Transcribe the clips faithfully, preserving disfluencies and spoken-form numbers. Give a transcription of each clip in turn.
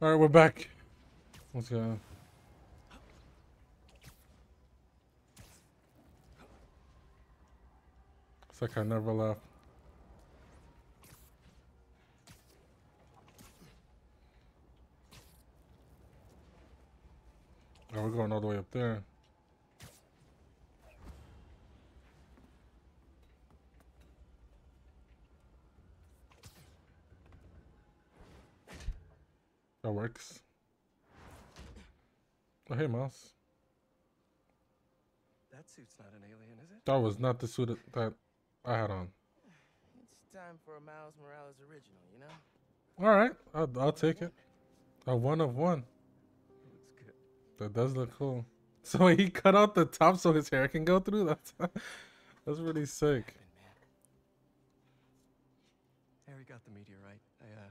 All right, we're back. Let's go. It's like I never left. Oh, we're going all the way up there. That works. Oh, hey, Mouse. That suit's not an alien, is it? That was not the suit that I had on. It's time for a Miles Morales original, you know? All right, I'll, I'll take it. A one of one. Looks good. That does look cool. So he cut out the top so his hair can go through. That's that's really sick. Man. Harry got the meteorite. I uh,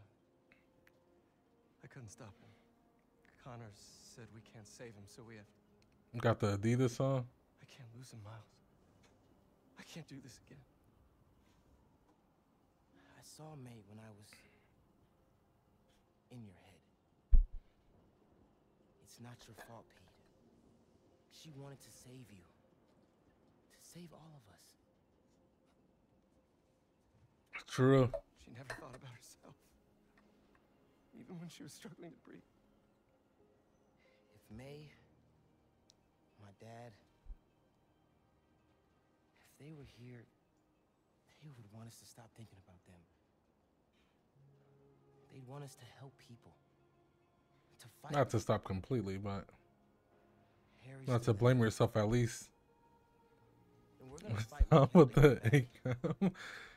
I couldn't stop him. Connor said we can't save him, so we have. Got the Adidas on. I can't lose him, Miles. I can't do this again. I saw May when I was in your head. It's not your fault, Pete. She wanted to save you. To save all of us. True. She never thought about herself. Even when she was struggling to breathe. If May, my dad, if they were here, they would want us to stop thinking about them. They'd want us to help people. To fight. Not to stop completely, but Harry's not to still blame there, yourself at least. and we're gonna fight Stop with with them the to get back. income.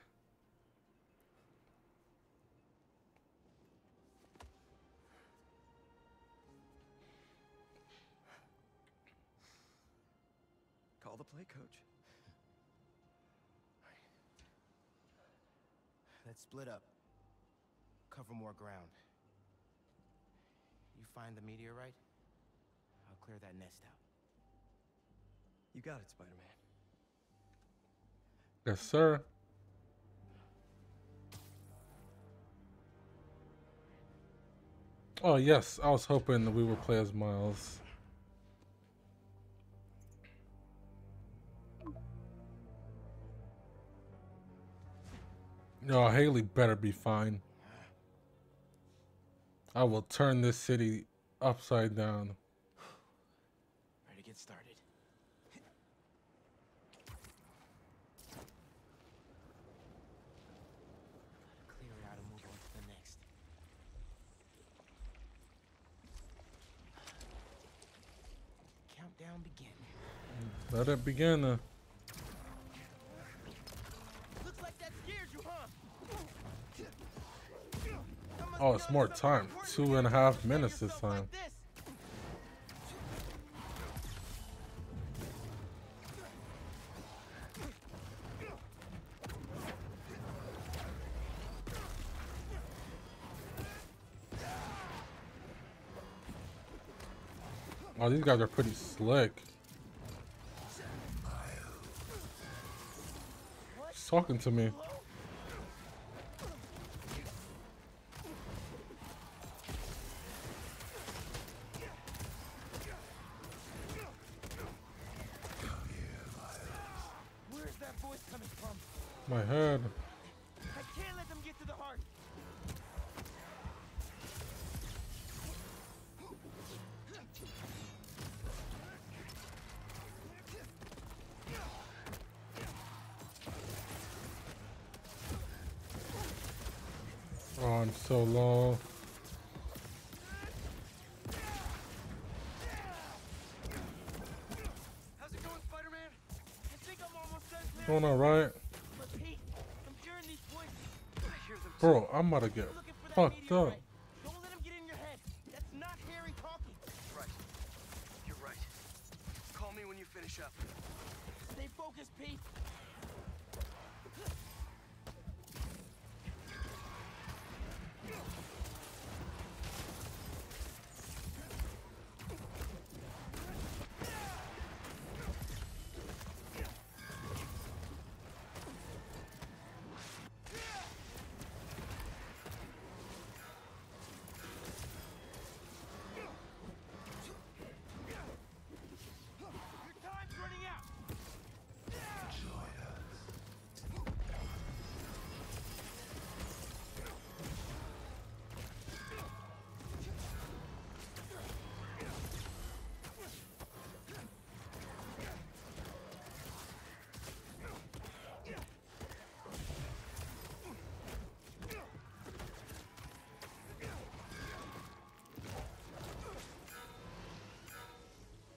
Call the play, coach. Let's split up. Cover more ground. You find the meteorite, I'll clear that nest out. You got it, Spider-Man. Yes, sir. Oh yes, I was hoping that we would play as Miles. No, Haley better be fine. I will turn this city upside down. Ready to get started. Gotta clear it out and move on to the next. Countdown begin. Let it begin. Uh, Looks like that scared you, huh? oh, it's more time. Two and a half minutes this time. Oh, these guys are pretty slick. She's talking to me. Where's that voice coming from? My head. I can't let them get to the heart. Oh, I'm so low. How's it going, Spider-Man? I think I'm almost done clearing. Going alright. But Pete, I'm hearing these voices. I hear them. Bro, I'm about to get You're looking for that fucked up. meteorite. Don't let him get in your head. That's not Harry talking. Right. You're right. Call me when you finish up. Stay focused, Pete.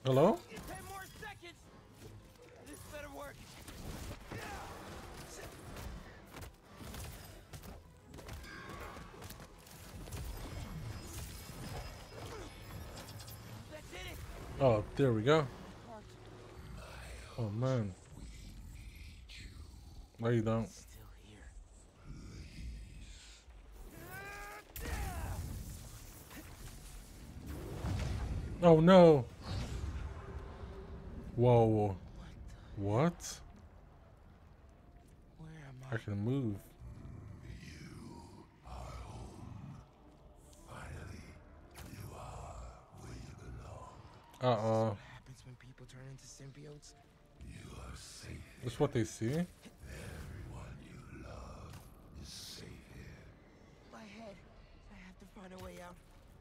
Hello? Ten more seconds. This better work. That did it. Oh, there we go. Oh man. No, you don't. Still here. Oh no. Whoa. What? Where am I I? can move. Uh oh. What happens when people turn into symbiotes? That's what they see? My head. I have to find a way out.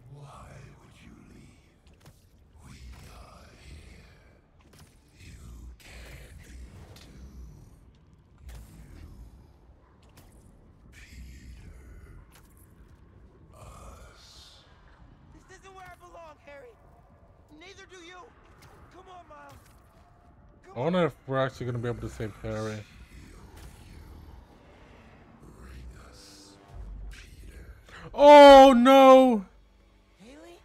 This isn't where I belong, Harry. Neither do you. Come on, Miles. Come I wonder if we're actually gonna be able to save Harry. Oh no! Haley?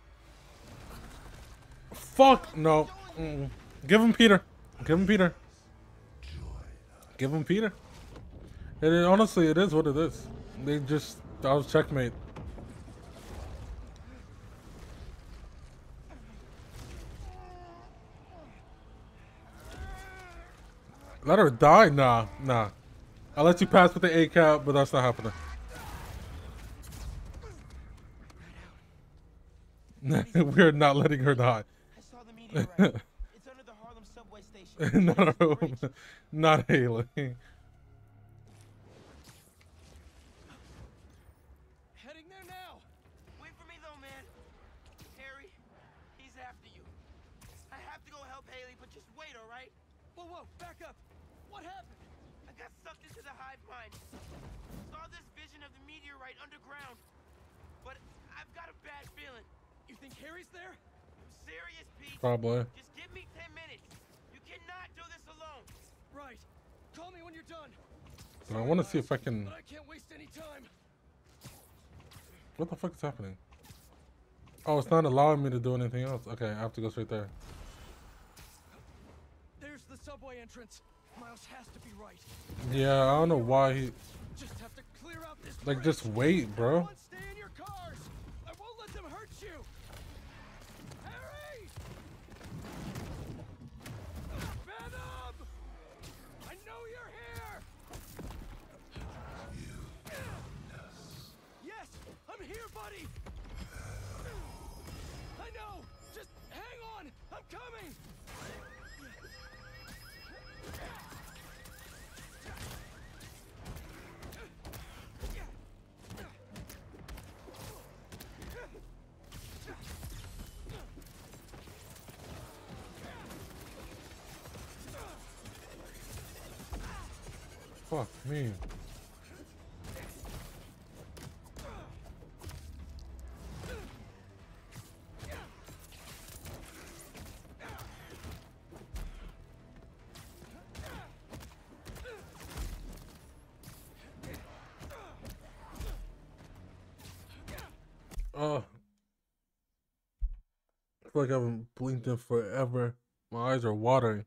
Fuck no! Mm-mm. Give him Peter. Give him Peter. Give him Peter. It is, honestly, it is what it is. They just that was checkmate. Let her die? Nah, nah. I'll let you pass with the A cap, but that's not happening. We're not letting her die. I saw the meteorite. It's under the Harlem subway station. not, It's the bridge. not Haley. Heading there now. Wait for me though, man. Harry, he's after you. I have to go help Haley, but just wait, all right? Whoa, whoa, back up. What happened? I got sucked into the hive mind. Saw this vision of the meteorite underground. But I've got a bad feeling. You think Harry's there? I'm serious, Pete. Probably. Just give me ten minutes. You cannot do this alone. Right. Call me when you're done. But I want to see if I can. But I can't waste any time. What the fuck is happening? Oh, it's not allowing me to do anything else. Okay, I have to go straight there. There's the subway entrance. Miles has to be right. Yeah, I don't know why he. Just have to clear out this Like, bridge. just wait, bro. Everyone stay in your cars. I won't let them hurt you. Harry! Venom! I know you're here. Yes, I'm here, buddy. I know. Just hang on. I'm coming. Fuck me. Oh, I feel like I haven't blinked in forever. My eyes are watering.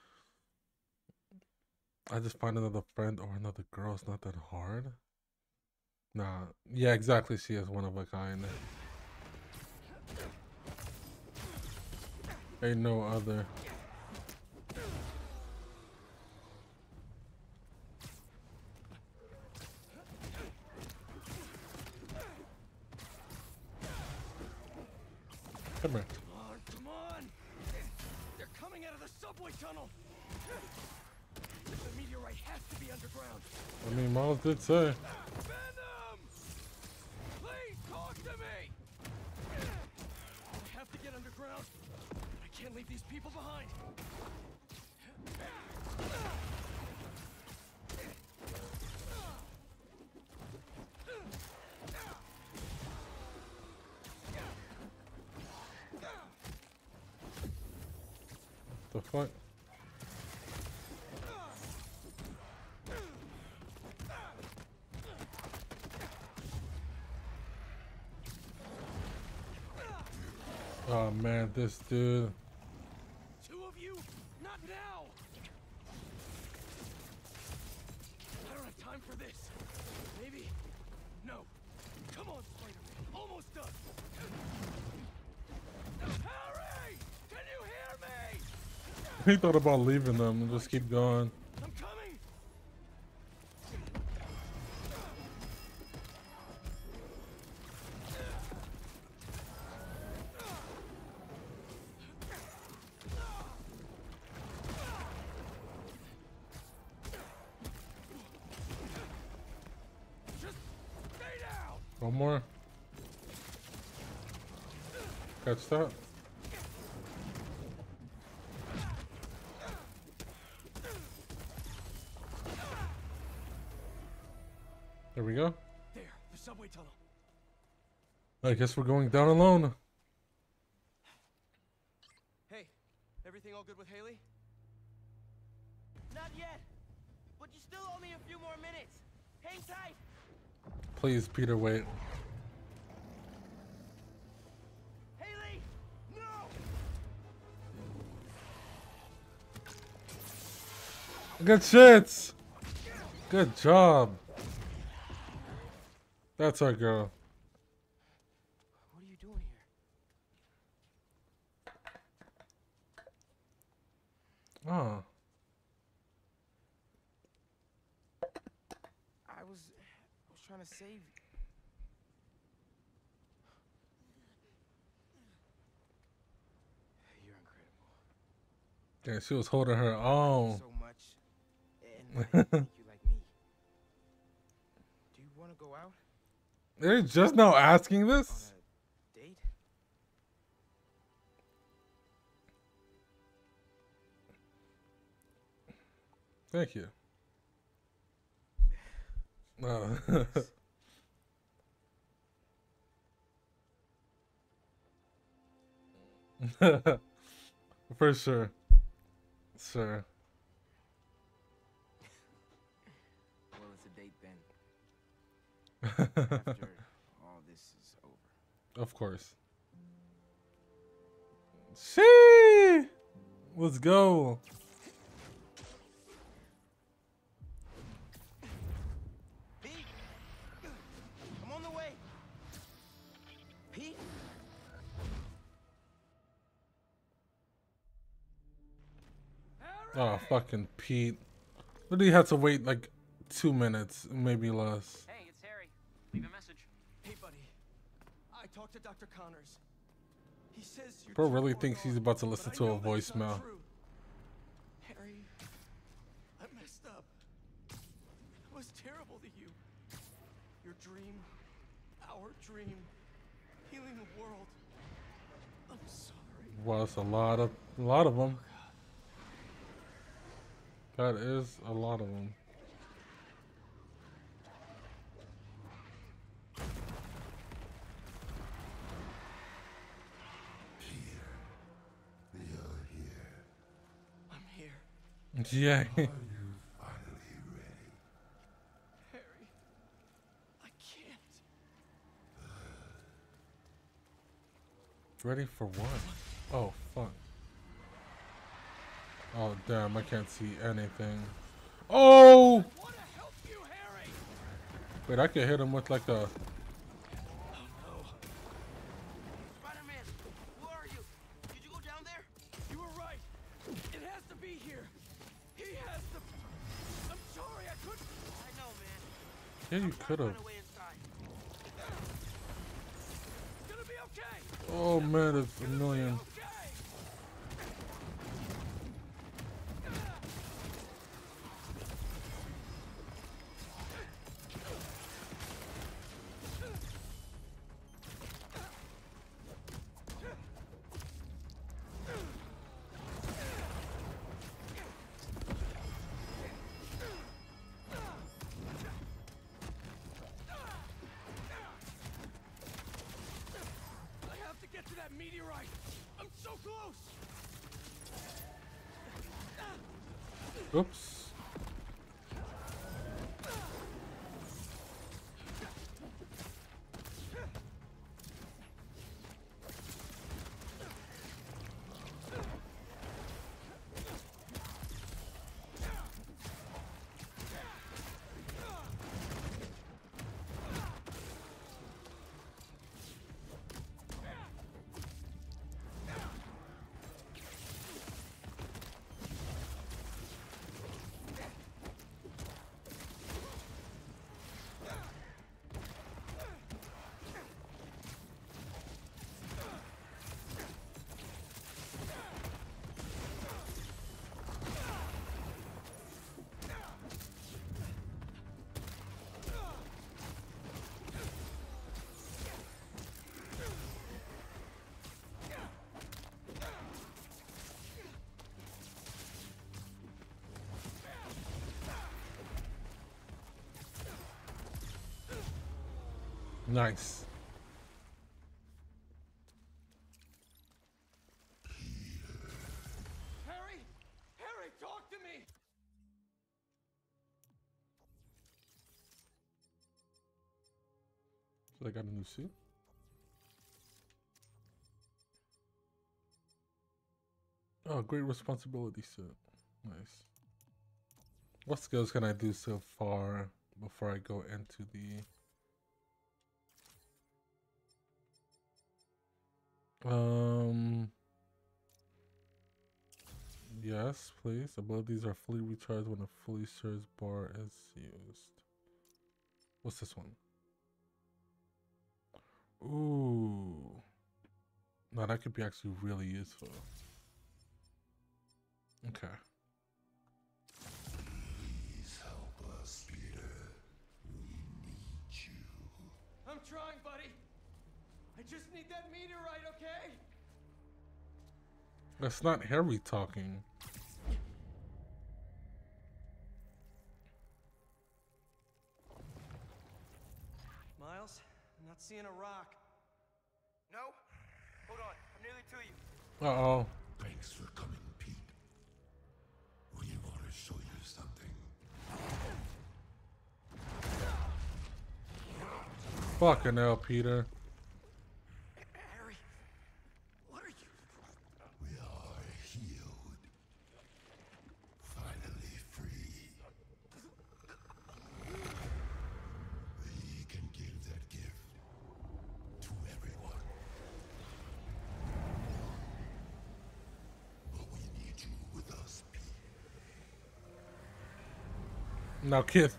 I just find another friend or another girl. It's not that hard. Nah. Yeah, exactly. She is one of a kind. Ain't no other. Come here. Come on, come on. They're coming out of the subway tunnel. The meteorite has to be underground. I mean, Miles did say. Venom! Please talk to me! I have to get underground. I can't leave these people behind. The fuck? Oh man, this dude. Two of you? Not now! I don't have time for this. Maybe? No. Come on, Spider-Man. Almost done. Harry! Can you hear me? He thought about leaving them and just keep going. I'm coming! Just stay down! One more. Catch that. There we go. There, the subway tunnel. I guess we're going down alone. Hey, everything all good with Haley? Not yet. But you still owe me a few more minutes. Hang tight. Please, Peter, wait. Haley! No! Good shit. Good job. That's our girl. What are you doing here? Oh. I was I was trying to save you. You're incredible. Yeah, she was holding her own. So much. And I didn't think you like me. Do you want to go out They're just now asking on this? a date? Thank you. Oh. For sure. Sure. Well, it's a date then. After all this is over. Of course. Shee! Let's go. Pete! I'm on the way. Pete? Oh, fucking Pete. Literally had to wait like two minutes, maybe less. Hey, it's Harry. Leave a message. Hey, buddy. I talked to Doctor Connors. He says you're Bro too really far thinks he's gone, about to but listen I to a know that's not voicemail. true. Harry, I messed up. I was terrible to you. Your dream, our dream, healing the world. I'm sorry. Well, it's a lot of, a lot of them. That is a lot of them. I'm here. Yeah. Harry, I can't. Ready for what? Oh, fuck. Oh, damn, I can't see anything. Oh! I want to help you, Harry! Wait, I could hit him with like a... Spider-Man, where are you? Did you go down there? You were right. It has to be here. He has to. I'm sorry, I couldn't. I know, man. Yeah, you I'm trying could to have. find a way inside. It's gonna be okay. Oh, man, it's a million. Okay. I have to get to that meteorite. I'm so close. Oops. Nice. Harry! Harry, talk to me! So they got a new suit. Oh, great responsibility suit. Nice. What skills can I do so far before I go into the... Um... Yes, please. Abilities are fully recharged when a fully charged bar is used. What's this one? Ooh. No, that could be actually really useful. Okay. Please help us, Peter. We need you. I'm trying, buddy. I just need that meteorite, okay? That's not Harry talking. Miles, I'm not seeing a rock. No? Hold on, I'm nearly to you. Uh-oh. Thanks for coming, Pete. We want to show you something. Fucking hell, Peter. Harry, what are you? We are healed. Finally free. We can give that gift to everyone. But we need you with us, Pete. Now kiss.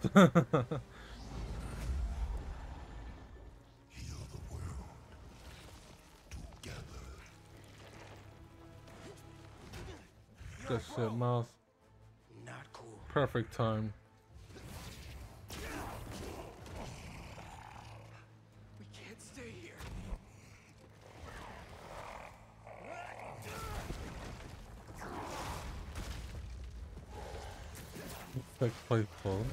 Heal the world. Together. Good shit, Miles. Not cool. Perfect time. We can't stay here. Quick playful.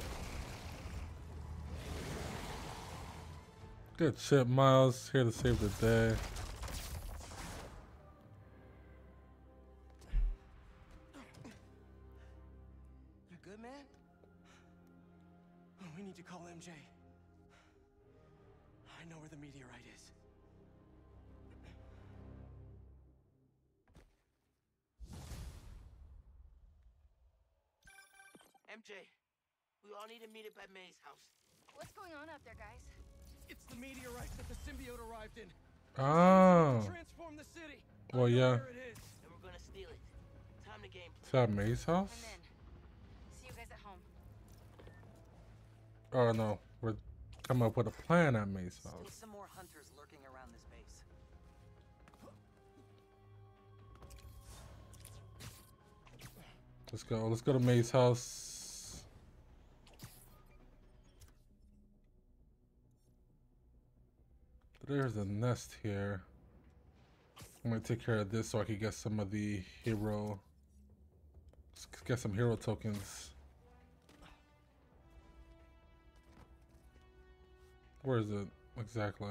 Good shit, Miles. Here to save the day. You good, man? Oh, we need to call M J. I know where the meteorite is. M J, we all need to meet up at May's house. What's going on out there, guys? It's the meteorite that the symbiote arrived in. Oh. Transform the city. Well, I know yeah. where it is. And we're gonna steal it. Time to game Is that May's house? I'm in. See you guys at home. Oh no, we're coming up with a plan at May's With house. some more hunters lurking around this base. Let's go. Let's go to May's house. There's a nest here. I'm gonna take care of this so I can get some of the hero. Let's get some hero tokens. Where is it exactly?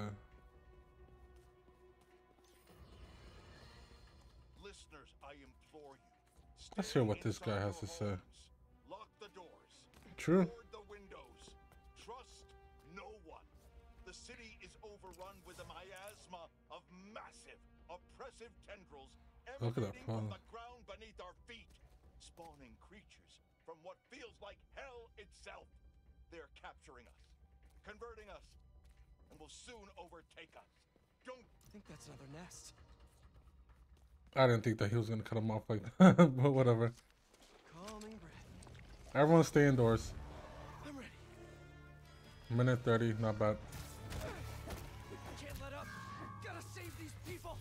Listeners, I implore you, Let's hear what this guy has to say. Lock the doors. True. Board the windows. Trust no one. The city is overrun with a miasma of massive, oppressive tendrils Look at that emanating from pond. the ground beneath our feet, spawning creatures from what feels like hell itself. They're capturing us, converting us, and will soon overtake us. Don't I think that's another nest. I didn't think that he was gonna cut him off like that, but whatever. Calming breath. Everyone stay indoors. I'm ready. Minute thirty, not bad. I can't let up. Gotta save these people.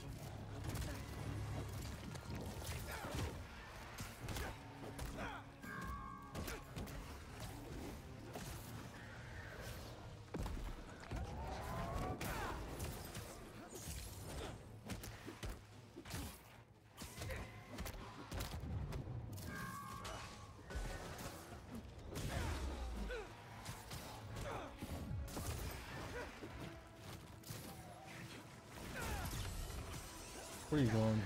Where you going?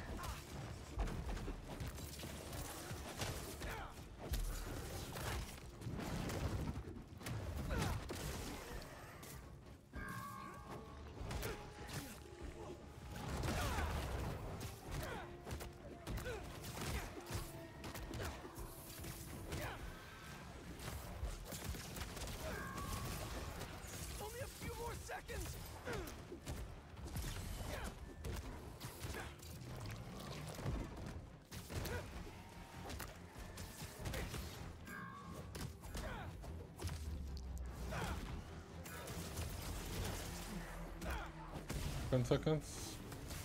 Only a few more seconds. Ten seconds.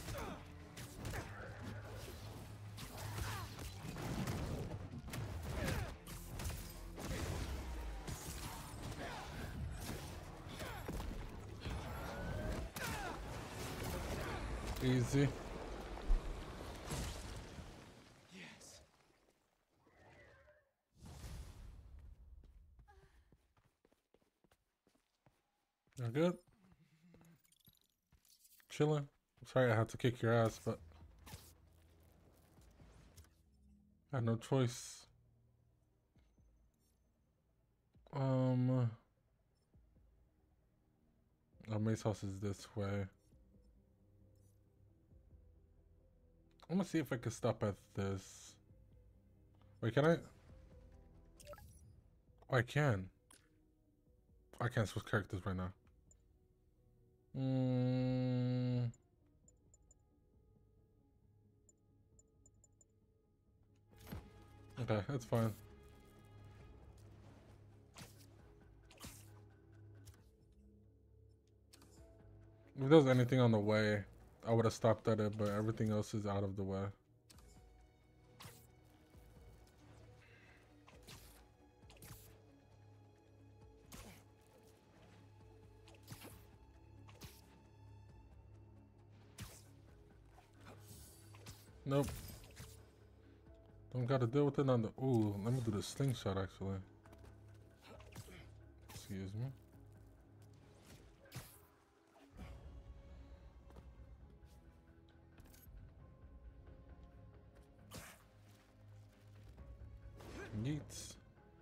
Easy. Yes. You're good? Chilling. Sorry I had to kick your ass, but I had no choice. Um, our mace house is this way. I'm gonna see if I can stop at this. Wait, can I? Oh, I can. I can't switch characters right now. Mm. Okay, that's fine. If there was anything on the way, I would have stopped at it, but everything else is out of the way. Nope. Don't gotta deal with it on the. Ooh, let me do the slingshot actually. Excuse me. Yeets.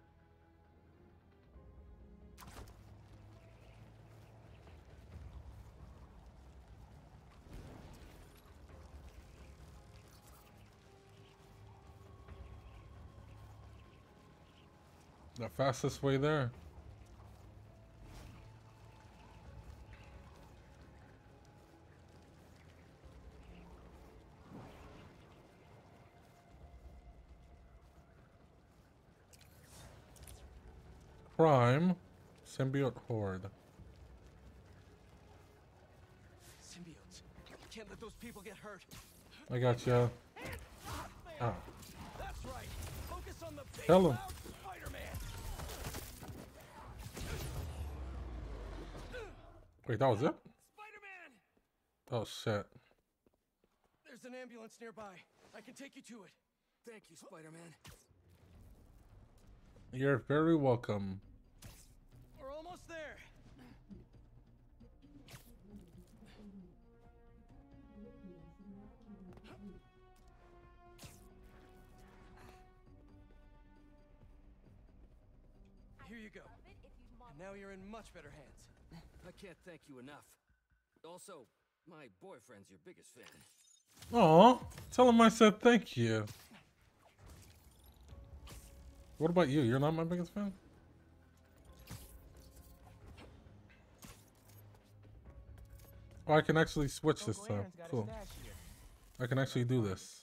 The fastest way there. Prime symbiote horde. Symbiotes. Can't let those people get hurt. I got you. Ah. That's right. Focus on the big Tell him. loud Spider-Man. Wait, that was it? Spider-Man! Oh shit. There's an ambulance nearby. I can take you to it. Thank you, Spider-Man. You're very welcome. We're almost there. Here you go. And now you're in much better hands. I can't thank you enough. Also, my boyfriend's your biggest fan. Aw, tell him I said thank you. What about you? You're not my biggest fan? Oh, I can actually switch this time. Cool. I can actually do this.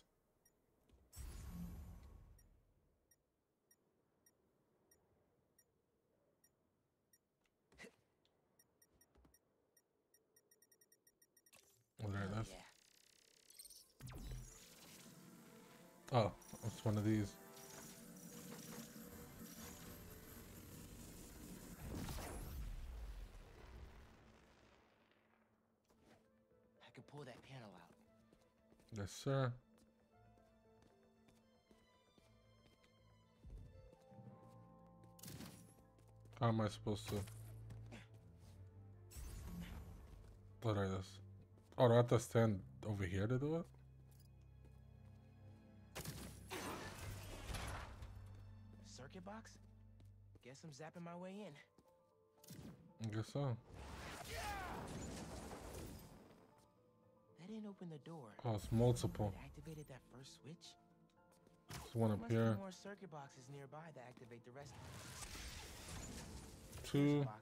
Alright, that's... Oh, it's one of these. I can pull that panel out. Yes, sir. How am I supposed to? What are this? Oh, do I have to stand over here to do it? Circuit box? Guess I'm zapping my way in. I guess so. That didn't open the door. Oh, it's multiple. It activated that first switch. There's one There up must be here. more circuit boxes nearby to activate the rest. Two. Box.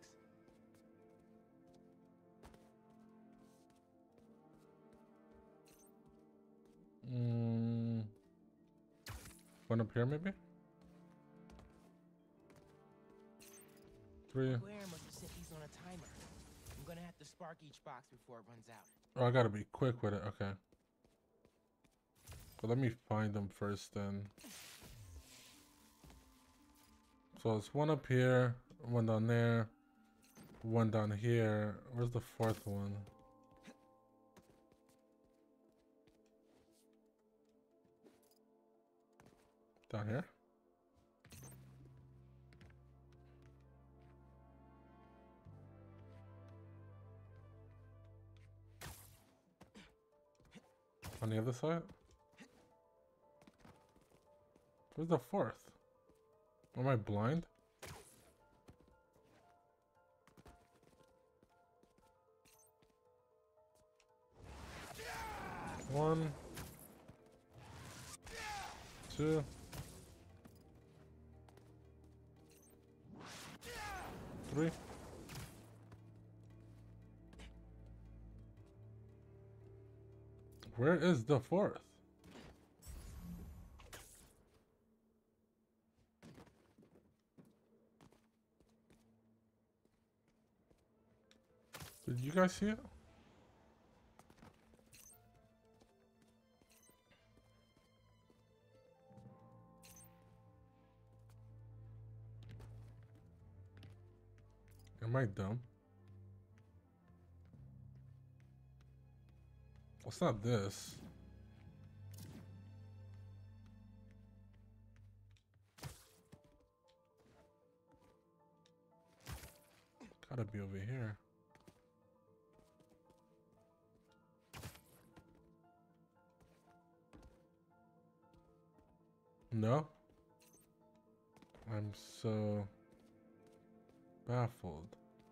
Mm, one up here, maybe? Three. Claire must have set these on a timer. I'm gonna have to spark each box before it runs out. Oh, I gotta be quick with it. Okay. But let me find them first then. So it's one up here, one down there, one down here. Where's the fourth one? Down here? On the other side? Where's the fourth? Am I blind? One. Two. Three. Where is the fourth? Did you guys see it? Am I dumb? It's not this. Gotta be over here. No? I'm so baffled.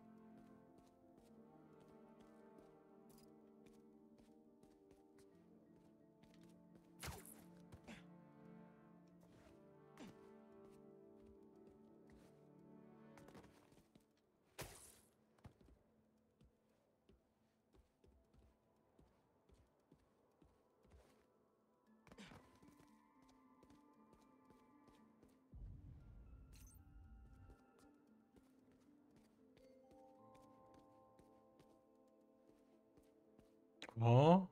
Huh?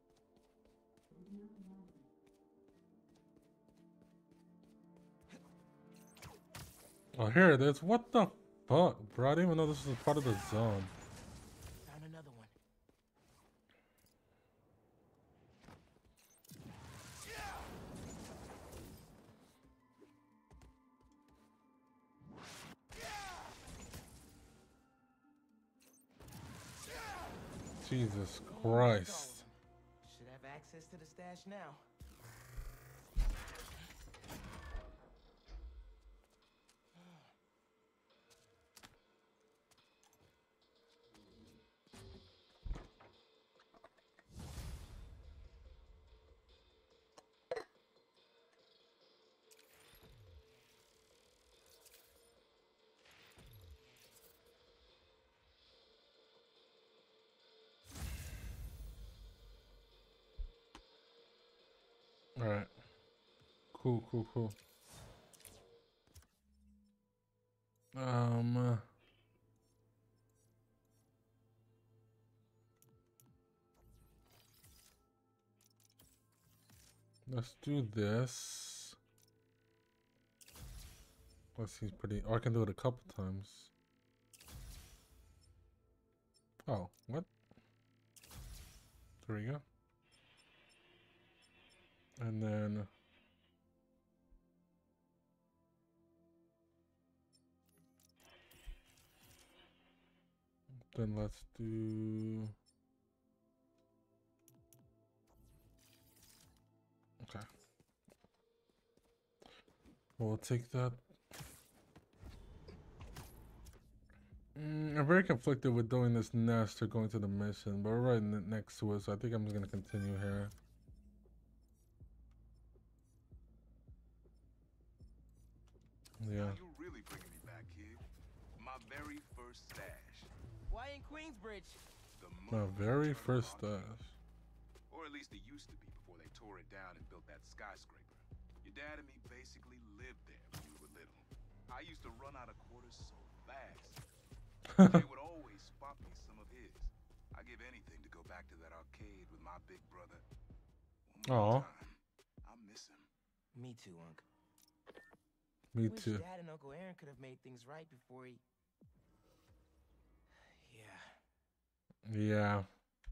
Oh, here it is. What the fuck, bro? I didn't even know this was part of the zone. Found another one. Jesus Christ. Should have access to the stash now. All right. Cool, cool, cool. Um. Uh, let's do this. Let's see, pretty. Oh, I can do it a couple times. Oh, what? There we go. And then. Then let's do. Okay. We'll take that. Mm, I'm very conflicted with doing this nest or going to the mission, but we're right ne next to it, so I think I'm just gonna continue here. Yeah. Now you're really bringing me back, kid. My very first stash. Why in Queensbridge? The My very first stash. Or at least it used to be before they tore it down and built that skyscraper. Your dad and me basically lived there when we were little. I used to run out of quarters so fast. Jay would always spot me some of his. I'd give anything to go back to that arcade with my big brother. Oh. I miss him. Me too, Unc. Me Wish too. Dad and Uncle Aaron could have made things right before he. Yeah. Yeah.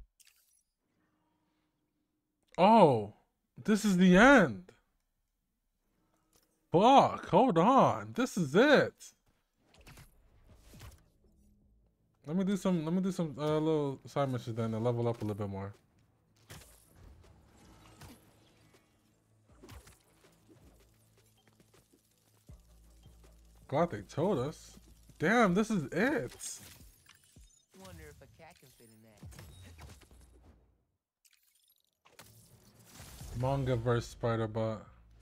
Oh, this is the end. Fuck, hold on. This is it. Let me do some, let me do some uh, little side missions then to level up a little bit more. Glad they told us. Damn, this is it. Wonder if a cat can fit in that. Manga versus Spider-Bot.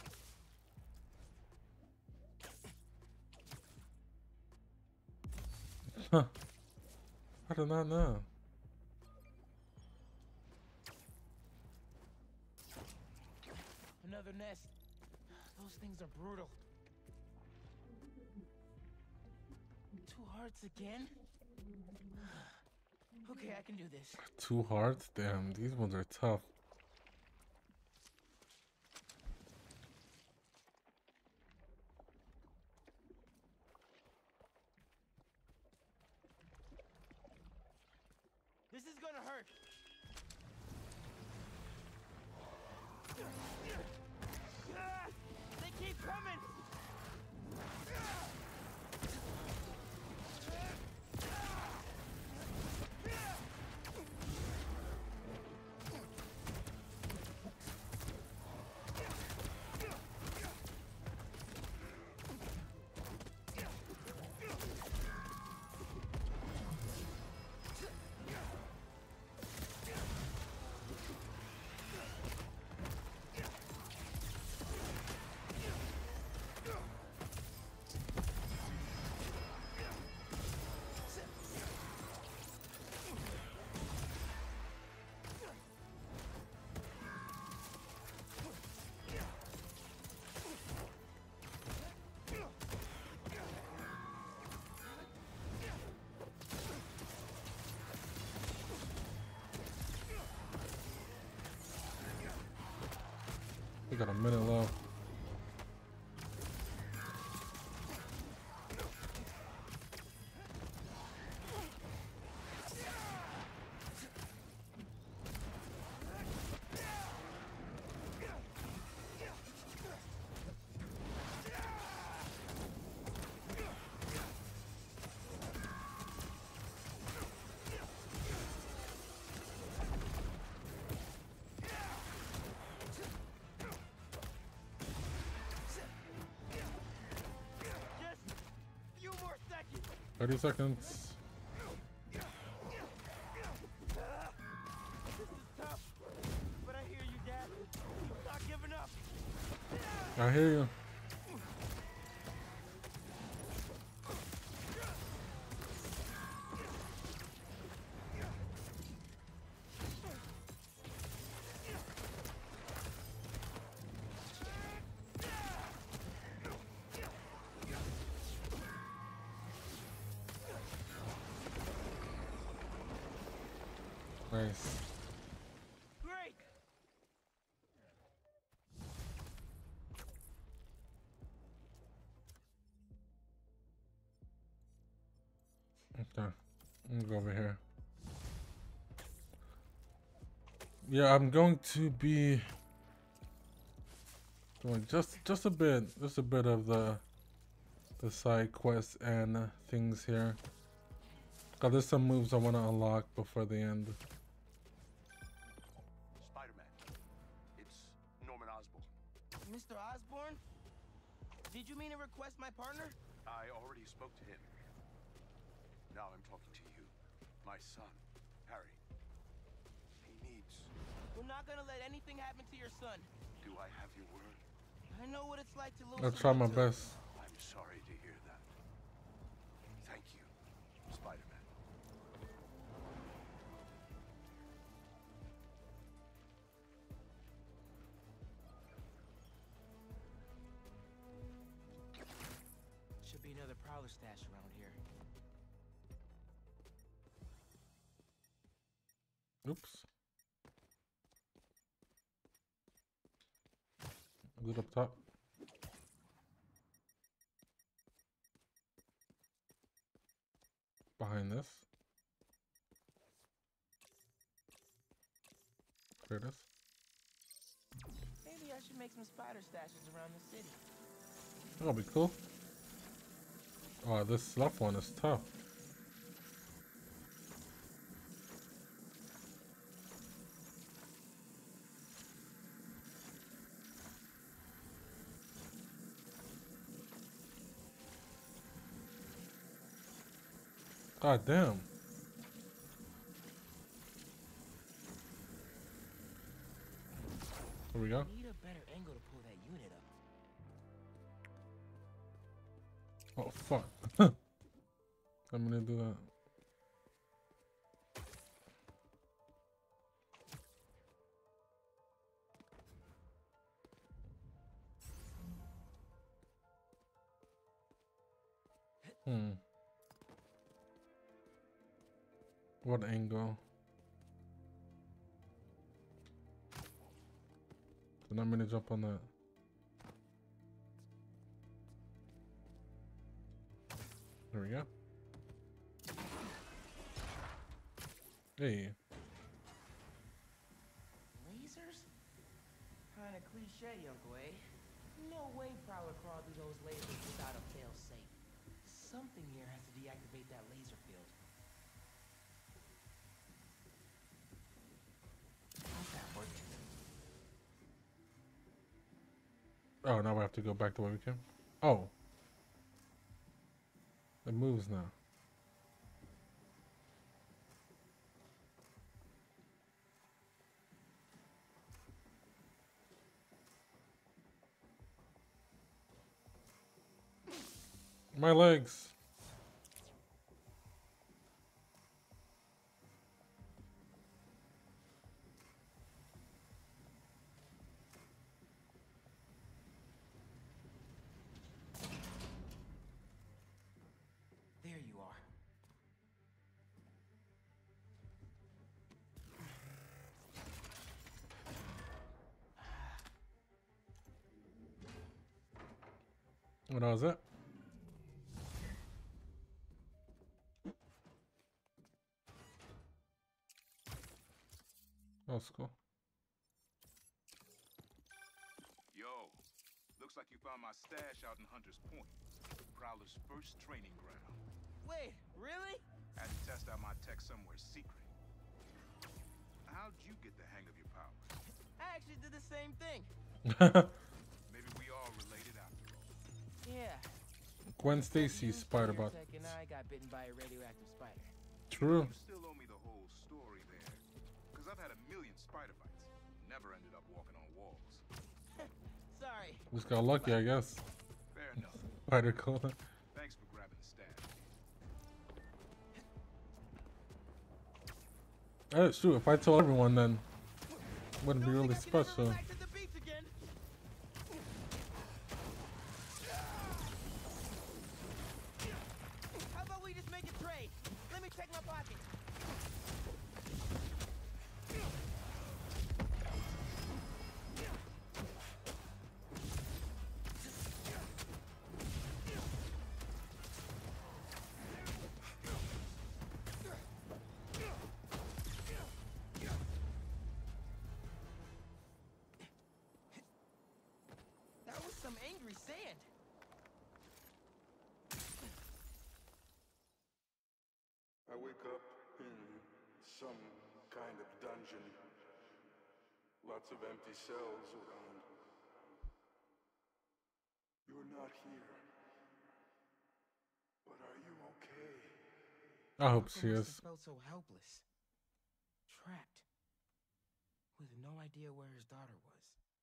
Huh. I do not know. Another nest. Those things are brutal. Two hearts again? Okay, I can do this. Two hearts? Damn, these ones are tough. This is gonna hurt. They keep coming. We got a minute left. thirty seconds. This is tough, but I hear you, Dad. I'm not giving up. I hear you. Nice. Great. Okay. I'm gonna go over here. Yeah, I'm going to be doing just just a bit, just a bit of the the side quests and uh, things here. Cause there's some moves I want to unlock before the end. Spider-Man. It's Norman Osborn. Mister Osborn? Did you mean to request my partner? I already spoke to him. Now I'm talking to you. My son, Harry. He needs... We're not gonna let anything happen to your son. Do I have your word? I know what it's like to lose I'll try my someone too. best. I'm sorry to hear that. Thank you, Spider-Man. Should be another Prowler stash around here. Oops. Is it up top? Behind this. There it is. Maybe I should make some spider stashes around the city. That'll be cool. Oh, this left one is tough. God damn. Here we go. Need a better angle to pull that unit up. Oh fuck. I'm gonna do that. Hmm. What angle? Then I'm gonna jump on that. There we go. Hey. Lasers? Kinda cliche, Uncle A. No way Prowler crawled through those lasers without a fail-safe. Something here has to deactivate that laser field. How's that work? Oh, now we have to go back the way we came. Oh. It moves now. My legs. There you are. What was it? That's cool. Yo, looks like you found my stash out in Hunter's Point, Prowler's first training ground. Wait, really? Had to test out my tech somewhere secret. How'd you get the hang of your powers? I actually did the same thing. Maybe we all related after all. Yeah. Gwen Stacy's spider bot. Tech and I got bitten by a radioactive spider. True. You still owe me the whole story there. Because I've had a million spider bites. Never ended up walking on walls. Sorry. Just got lucky, I guess. Fair enough. Spider cool. Thanks for grabbing the stash. Oh, shoot, if I told everyone, then it wouldn't be really special. How about we just make a trade? Let me check my pocket. some kind of dungeon. Lots of empty cells around. You're not here. But are you okay? I hope she Papa must is. have felt so helpless, trapped, with no idea where his daughter was.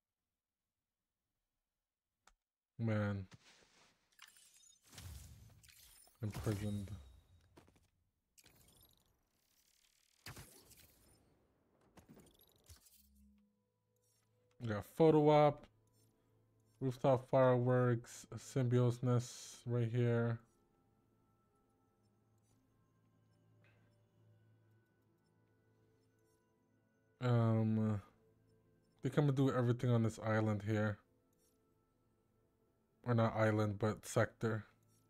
Man. Imprisoned. We got photo op, rooftop fireworks, a symbiote's nest right here. Um, they come and do everything on this island here. Or not island, but sector.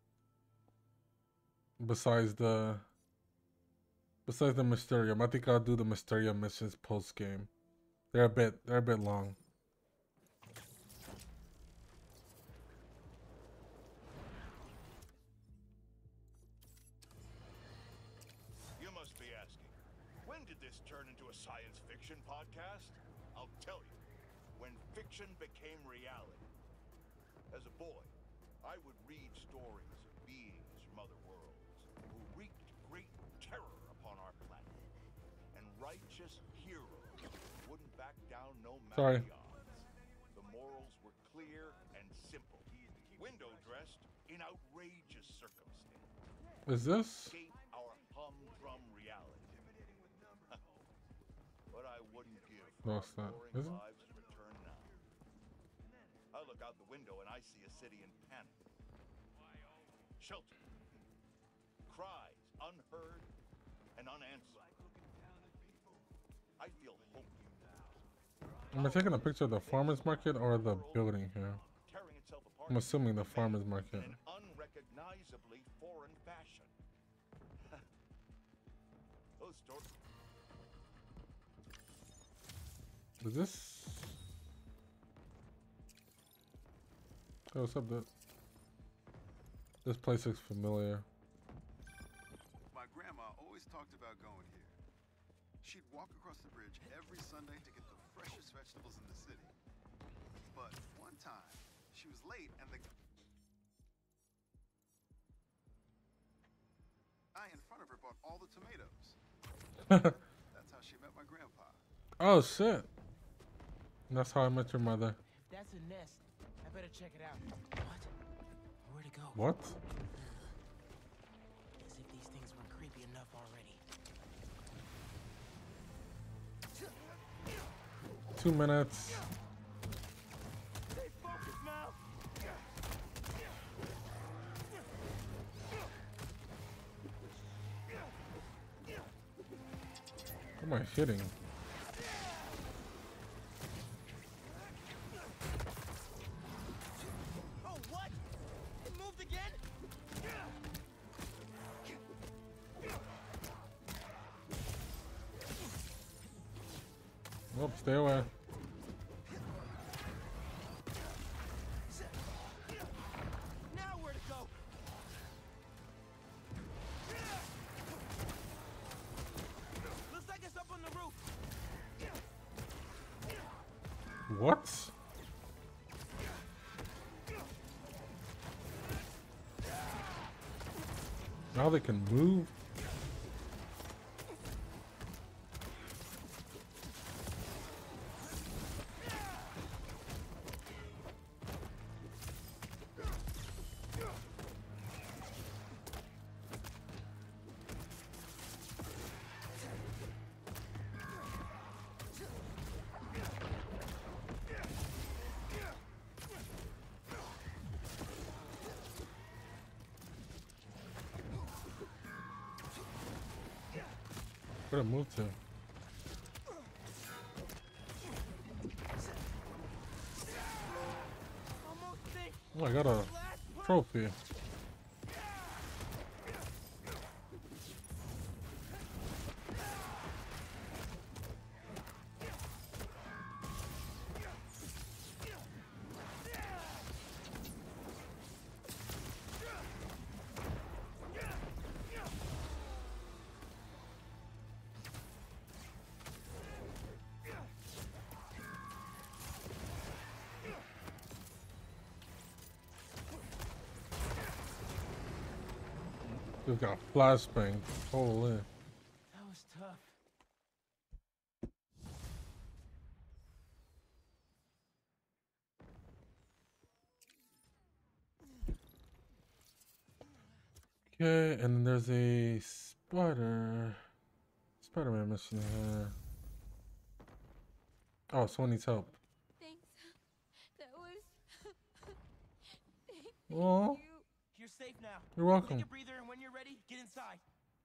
Besides the, besides the Mysterium, I think I'll do the Mysterium missions post game. They're a bit, they're a bit long. You must be asking, when did this turn into a science fiction podcast? I'll tell you, when fiction became reality. As a boy, I would read stories of beings from other worlds who wreaked great terror upon our planet. And righteous heroes wouldn't back down no matter Sorry. the odds. The morals were clear and simple. Window dressed in outrageous circumstance. Is this? Escape our humdrum reality. But I wouldn't give No, our it's not. boring Is it? lives a return now. I look out the window and I see a city in panic. Shelter. Cries unheard and unanswered. I feel hopeless. Am I taking a picture of the farmer's market or the building here? Tearing itself apart I'm assuming the farmer's market. in an unrecognizably foreign fashion. Those stories. Is this? Oh, what's up, dude? This place looks familiar. My grandma always talked about going here. She'd walk across the bridge every Sunday to get the freshest vegetables in the city. But one time, she was late and the guy in front of her bought all the tomatoes. That's how she met my grandpa. Oh shit! And that's how I met your mother. If that's a nest, I better check it out. What? Where'd it go? What? As if these things weren't creepy enough already. Two minutes. Stay focused now. Who am I hitting? Oh, what? It moved again? Nope, stay away. Now where to go? Looks like it's up on the roof. What? Now they can move? Where'd it move to? Oh, I got a trophy. We've got flashbang. Holy. That was tough. Okay, and then there's a spider. Spider-Man mission here. Oh, someone needs help. Thanks. That was. Thank Oh, you. You're safe now. you're welcome. Take a breather, and when you're ready, get inside.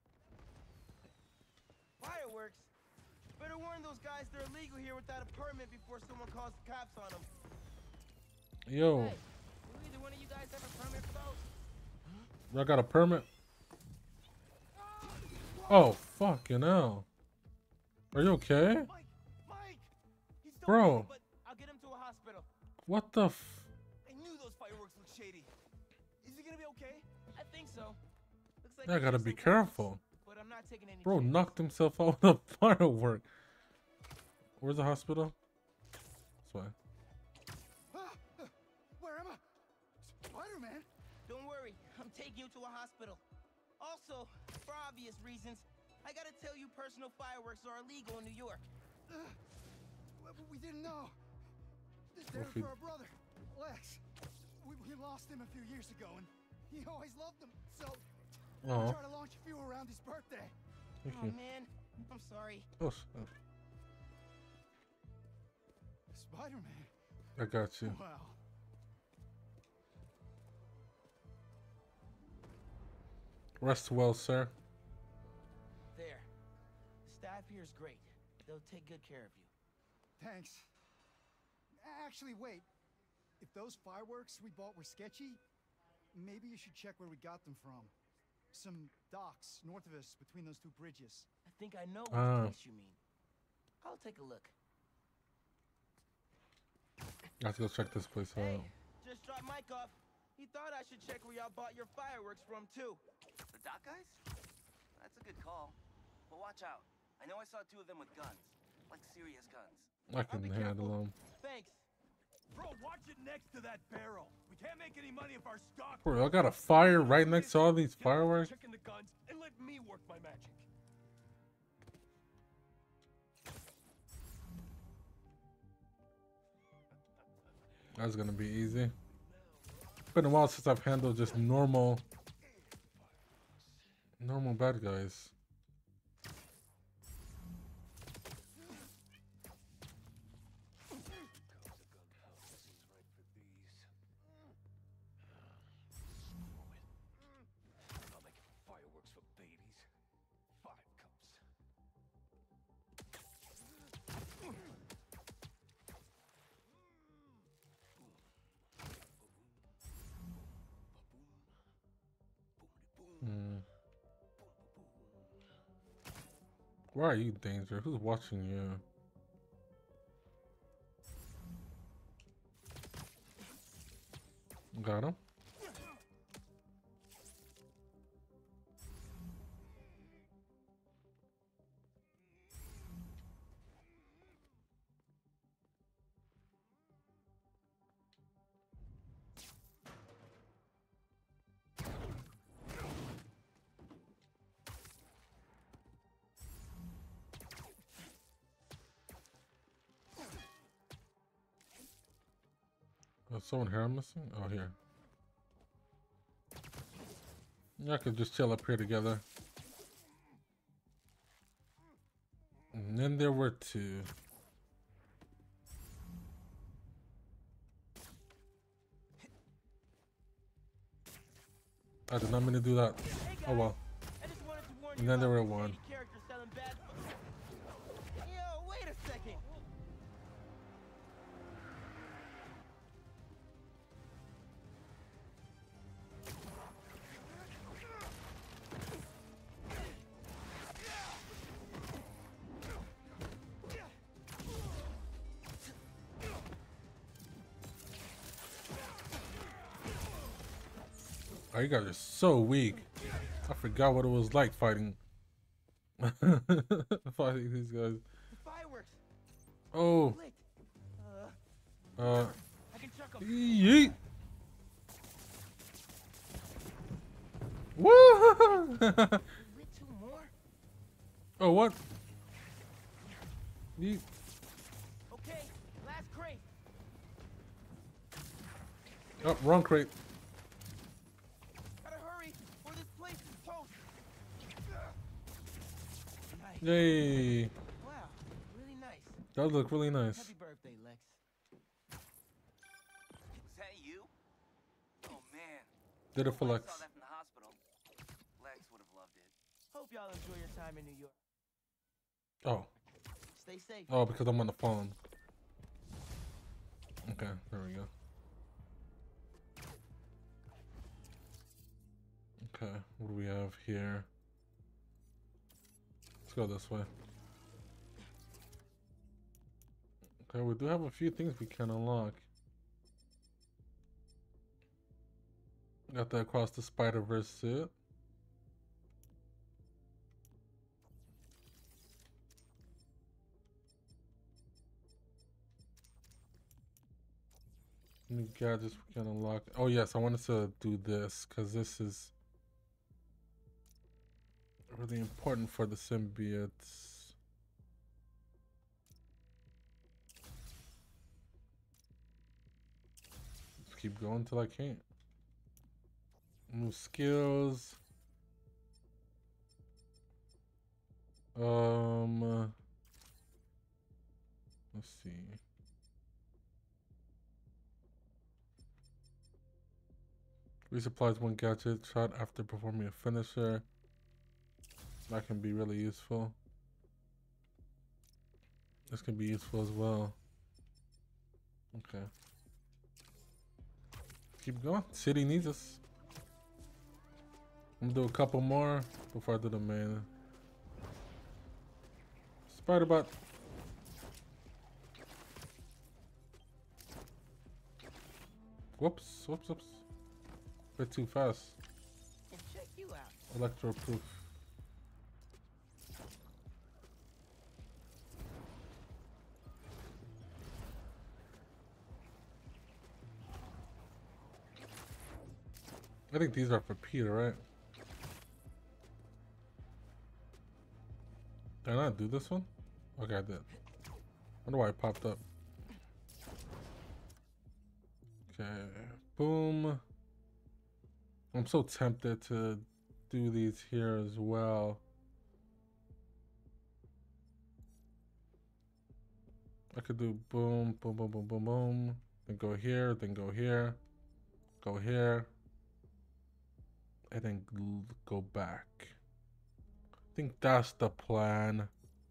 Fireworks? Better warn those guys they're illegal here without a permit before someone calls the cops on them. Yo, Hey, do either one of you guys have a permit for those? I got a permit. Oh, fucking hell. Are you okay? Mike! Mike! He's still Bro. bleeding, but I'll get him to a hospital. What the f... I knew those fireworks looked shady. Is he gonna be okay? I think so. Looks like I he gotta has be some wounds, careful. but I'm not taking any Bro chances. knocked himself out with a firework. Where's the hospital? This way. Where am I? Spider-Man? Don't worry, I'm taking you to a hospital. Also, for obvious reasons, I gotta tell you personal fireworks are illegal in New York. Uh, we didn't know. They're for our brother, Lex. We, we lost him a few years ago, and he always loved them, so Oh, try to launch a few around his birthday. thank Oh you. man, I'm sorry. Oh, s- oh, Spider-Man? I got you. Wow. Rest well, sir. There. The staff here is great. They'll take good care of you. Thanks. Actually, wait. If those fireworks we bought were sketchy, maybe you should check where we got them from. Some docks north of us between those two bridges. I think I know Ah. what place you mean. I'll take a look. I have to go check this place Hey, out. just dropped Mike off. He thought I should check where y'all bought your fireworks from, too. The dock guys? That's a good call. But watch out. I know I saw two of them with guns. Like serious guns. I can handle them. Thanks. Bro, watch it next to that barrel. We can't make any money if our stock. Bro, I got a fire right next to all these fireworks. Checking the guns and let me work my magic. That's gonna be easy. Been a while since I've handled just normal, normal bad guys. I'll make fireworks for babies. Five cups. Hmm. Why are you danger? Who's watching you? Got him. Oh, someone here I'm missing? Oh, here. I could just chill up here together. And then there were two. I did not mean to do that. Oh well. And then there were one. Yo, wait a second. Oh, you guys are so weak. I forgot what it was like fighting. Fighting these guys. Fireworks. Oh. Uh, Uh. I can chuck 'em. Yeet. Woo! Lit two more? Oh, what? You... Okay, last crate. Oh, wrong crate. Gotta hurry, or this place is toast. Nice. Yay! Wow, really nice. That would look really nice. Happy birthday, Lex. Is that you? Oh man. Did it for When I Lex. saw that from the hospital. Lex would have loved it. Hope y'all enjoy your time in New York. Oh. Stay safe. Oh, because I'm on the phone. Okay, there we go. Okay, what do we have here? Let's go this way. Okay, we do have a few things we can unlock. Got that Across the Spider-Verse suit. New gadgets we can unlock. Oh yes, I wanted to do this because this is really important for the symbiotes. Just keep going till I can't. New skills. Um. Let's see. Resupplies one gadget shot after performing a finisher. That can be really useful. This can be useful as well. Okay. Keep going. City needs us. I'm gonna do a couple more before I do the main. Spider-Bot. Whoops, whoops, whoops. Bit too fast. And check you out. Electro-proof. I think these are for Peter, right? Did I not do this one? Okay, I did. I wonder why it popped up. Okay, boom. I'm so tempted to do these here as well. I could do boom, boom, boom, boom, boom, boom. Then go here, then go here, go here, and then go back. I think that's the plan.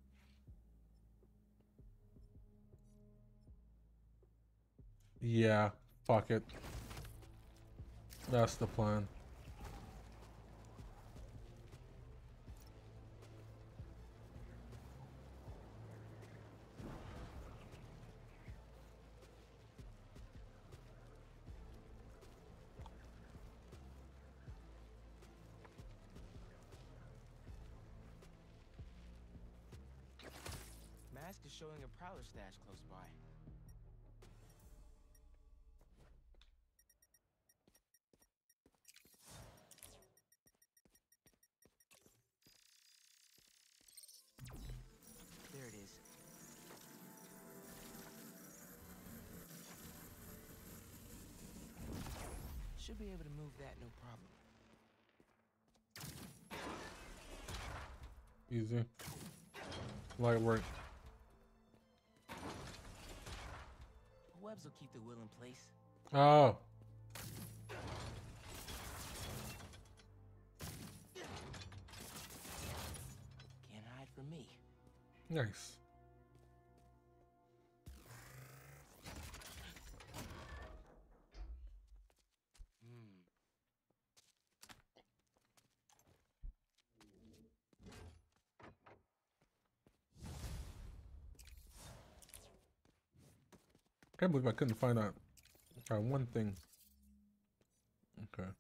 Yeah, fuck it. That's the plan. Mask is showing a Prowler stash close by. There it is. Should be able to move that, no problem. Easy. Light work. Webs will keep the will in place. Oh. Can't hide from me. Nice. Hmm. Can't believe I couldn't find that, that one thing. Okay.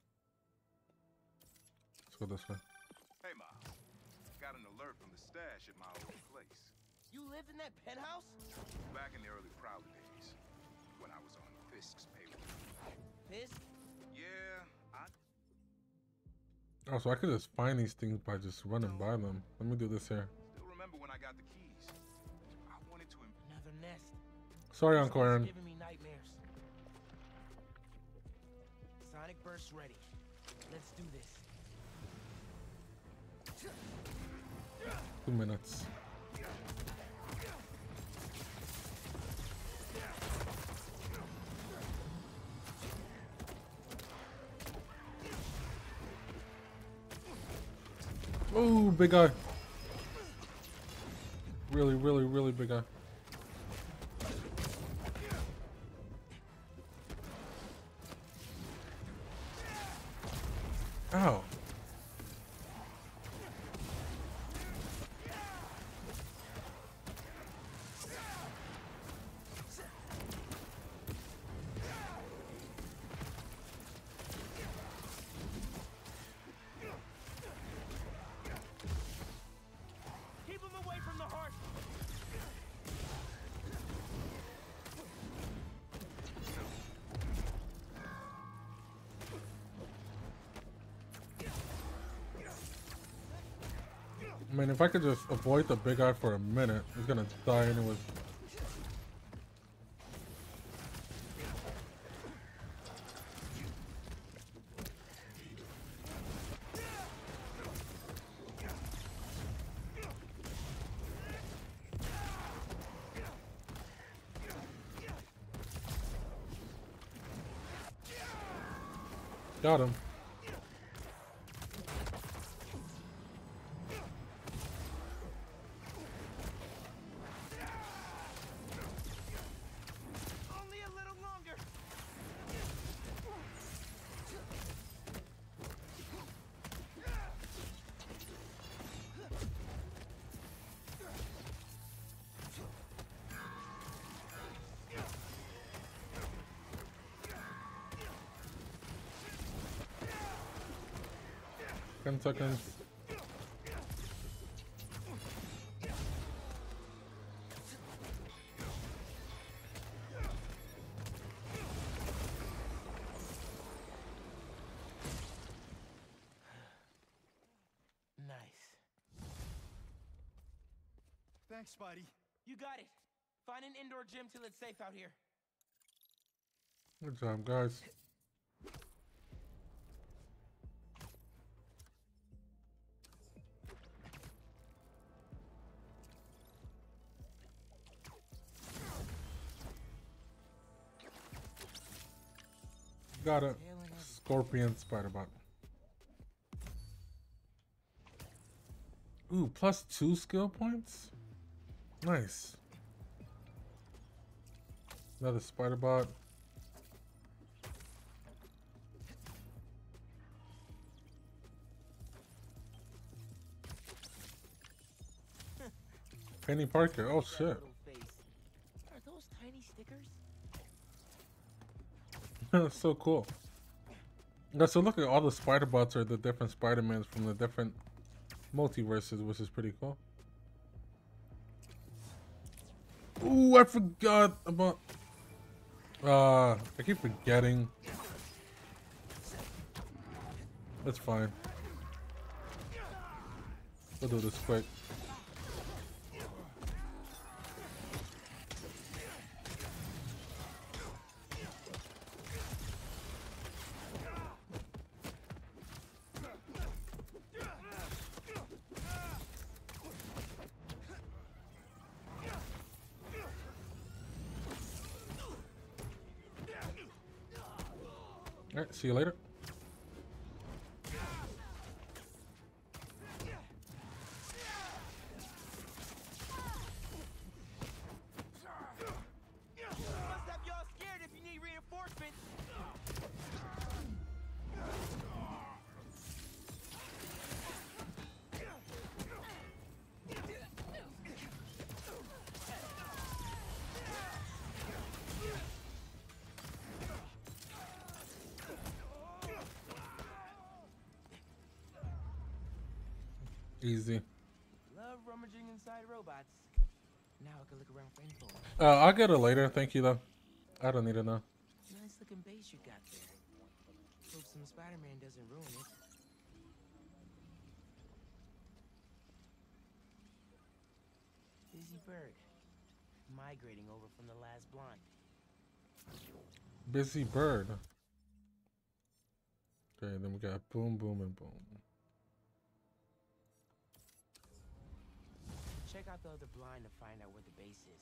Let's go this way. Hey, Miles. Got an alert from the stash at my old place. You lived in that penthouse? Back in the early Prowler days, when I was on Fisk's payroll. Fisk? Yeah, I... Oh, so I could just find these things by just running by them. Let me do this here. Still remember when I got the keys? I wanted to. Another nest. Sorry, Uncle Aaron. Giving me nightmares. Sonic burst ready. Let's do this. Two minutes. Oh, big guy. Really, really, really big guy. Ow. Keep him away from the heart. I mean, if I could just avoid the big guy for a minute, he's gonna die anyways. Got him. Only a little longer. Ten seconds. Nice. Thanks, Spidey. You got it. Find an indoor gym till it's safe out here. Good job, guys. Got a scorpion spider bot. Ooh, plus two skill points? Nice. Another spider bot. Penny Parker, oh shit. Are those tiny stickers? That's so cool. Yeah, so look at all the spider bots are the different Spider-Mans from the different multiverses, which is pretty cool. Ooh, I forgot about... Uh, I keep forgetting. That's fine. We'll do this quick. Alright, see you later. Must have y'all scared if you need reinforcements. Easy. Love rummaging inside robots. Now I can look around for info. Uh, I'll get it later. Thank you, though. I don't need it now. Nice looking base you got there. Hope some Spider-Man doesn't ruin it. bird. Migrating over from the last blind. Busy bird. Okay, then we got boom, boom, and boom. Check out the other blind to find out where the base is.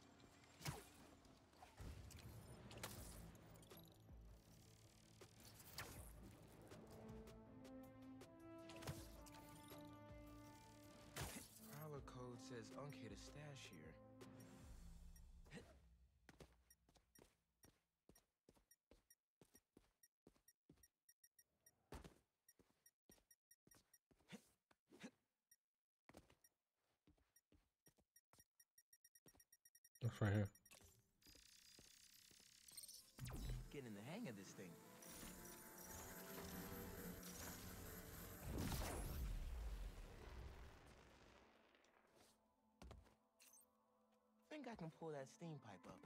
Prowler code says Unk hid a stash here. That's right here. Getting the hang of this thing. Think I can pull that steam pipe up.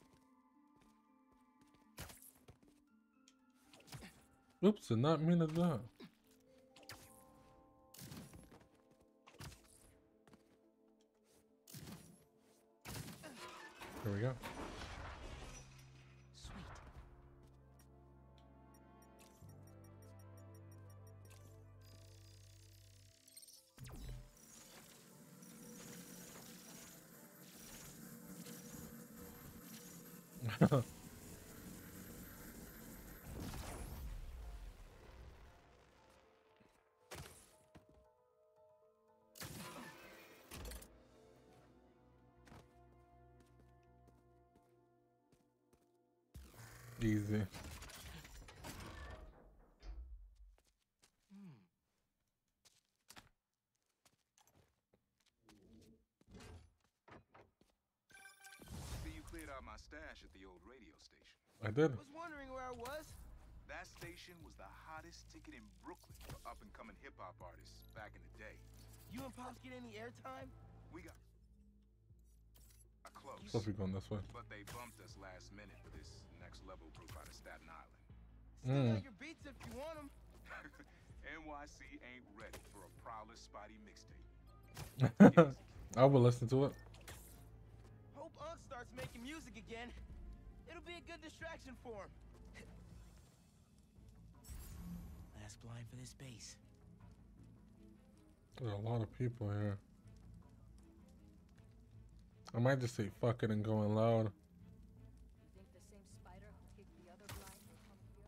Oops, did not mean to do that. Here we go. Sweet. Easy. See, you cleared out my stash at the old radio station. I did. Was wondering where I was. That station was the hottest ticket in Brooklyn for up-and-coming hip-hop artists back in the day. You and Pops get any airtime? We got close. Supposed to be going this way. But they bumped us last minute with this next level group out of Staten Island. Still Mm. got your beats if you want them. N Y C ain't ready for a Prowler Spotty mixtape. I will listen to it. Hope Unk starts making music again. It'll be a good distraction for him. Last blind for this base. There's a lot of people here. I might just say fuck it and go in loud. You think the same spider who kicked the other blind will come here?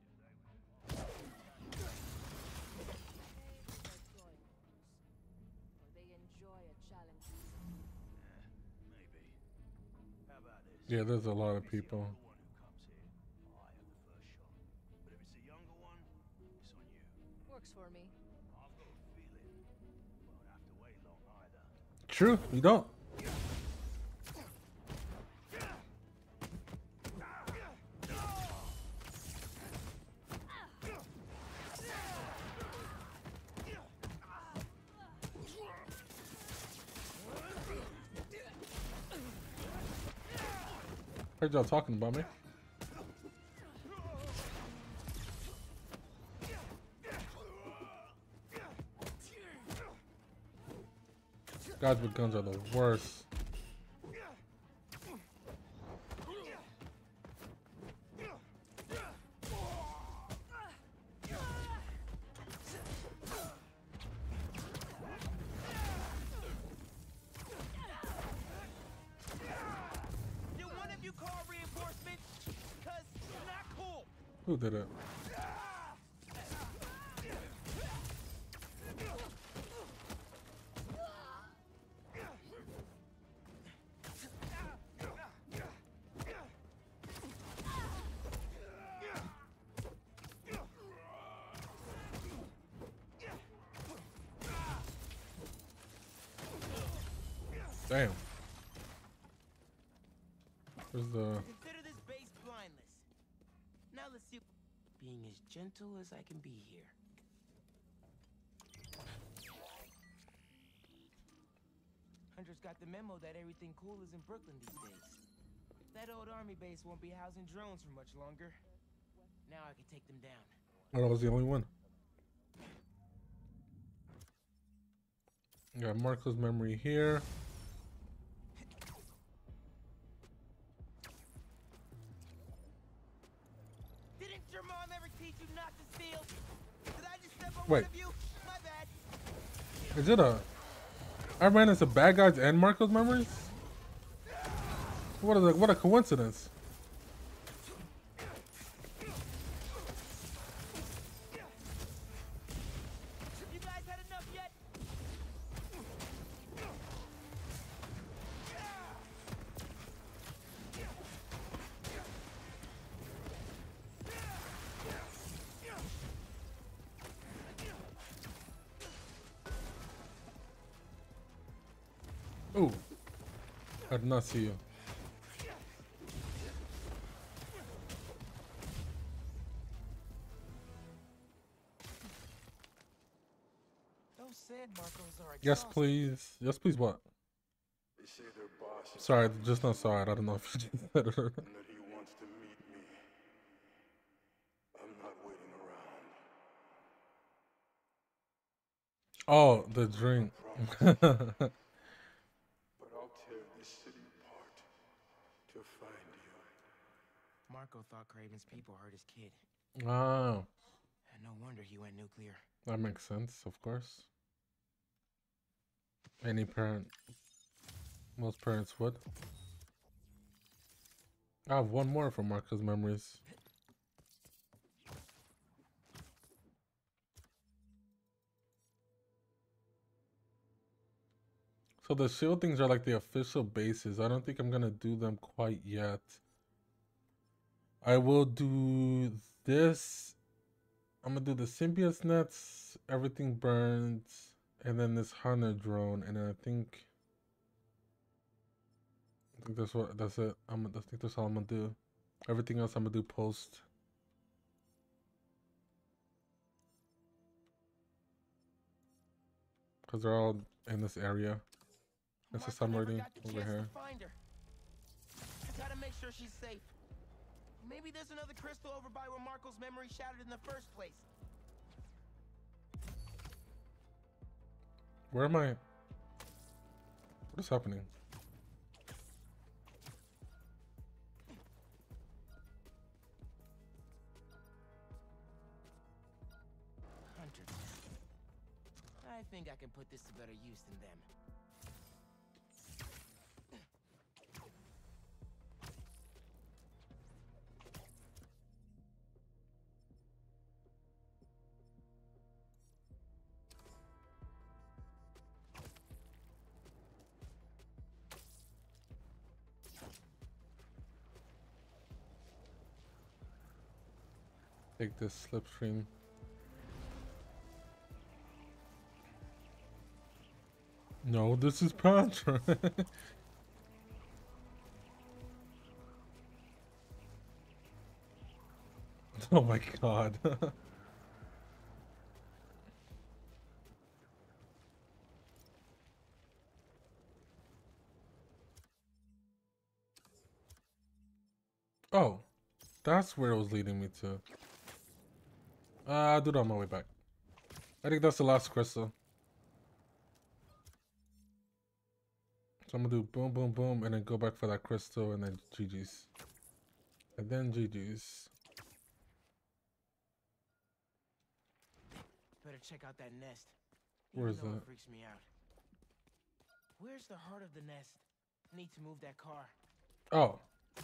Or they enjoy a challenge. Maybe. How about this? Yeah, there's a lot of people. The one who comes here, I have the first shot. But if it's a younger one, it's on you. Works for me. I've got a feeling we won't have to wait long either. True, you don't. Heard y'all talking about me. Guys with guns are the worst. Who did it? Damn. Where's the... Consider this base blindless. Now let's see. Being as gentle as I can be here. Hunter's got the memo that everything cool is in Brooklyn these days. That old army base won't be housing drones for much longer. Now I can take them down. Oh, that was the only one. Got Marco's memory here. Didn't your mom ever teach you not to steal? Did I just step on Wait. one of you? My bad. Is it a... I ran into bad guys and Marco's memories? What a, what a coincidence. You guys had enough yet? Oh, I did not see you. Those sand Marcos are Yes, exhausting. please. Yes, please. What? They say their boss is Sorry, just not saw it. I don't know if you just said it. and that he wants to meet me. I'm not waiting around. Oh, the drink. But I'll tear this city apart to find you. Marco thought Craven's people hurt his kid. Wow. And no wonder he went nuclear. That makes sense, of course. Any parent, most parents would. I have one more from Marco's memories. So the shield things are like the official bases. I don't think I'm gonna do them quite yet. I will do this. I'm gonna do the symbiote nets, everything burns, and then this hunter drone, and then I think I think that's what that's it. I'm I think that's all I'm gonna do. Everything else I'm gonna do post. Cause they're all in this area. That's a summary over here. Find her. I gotta make sure she's safe. Maybe there's another crystal over by where Marco's memory shattered in the first place. Where am I? What is happening? Hunters. I think I can put this to better use than them. Take this slipstream. No, this is Panther. Oh my god. Oh, that's where it was leading me to. Uh, I'll do it on my way back. I think that's the last crystal. So I'm gonna do boom, boom, boom, and then go back for that crystal, and then G G's. And then G G's. Better check out that nest. Where is Even though that? It freaks me out. Where's the heart of the nest? Need to move that car. Oh.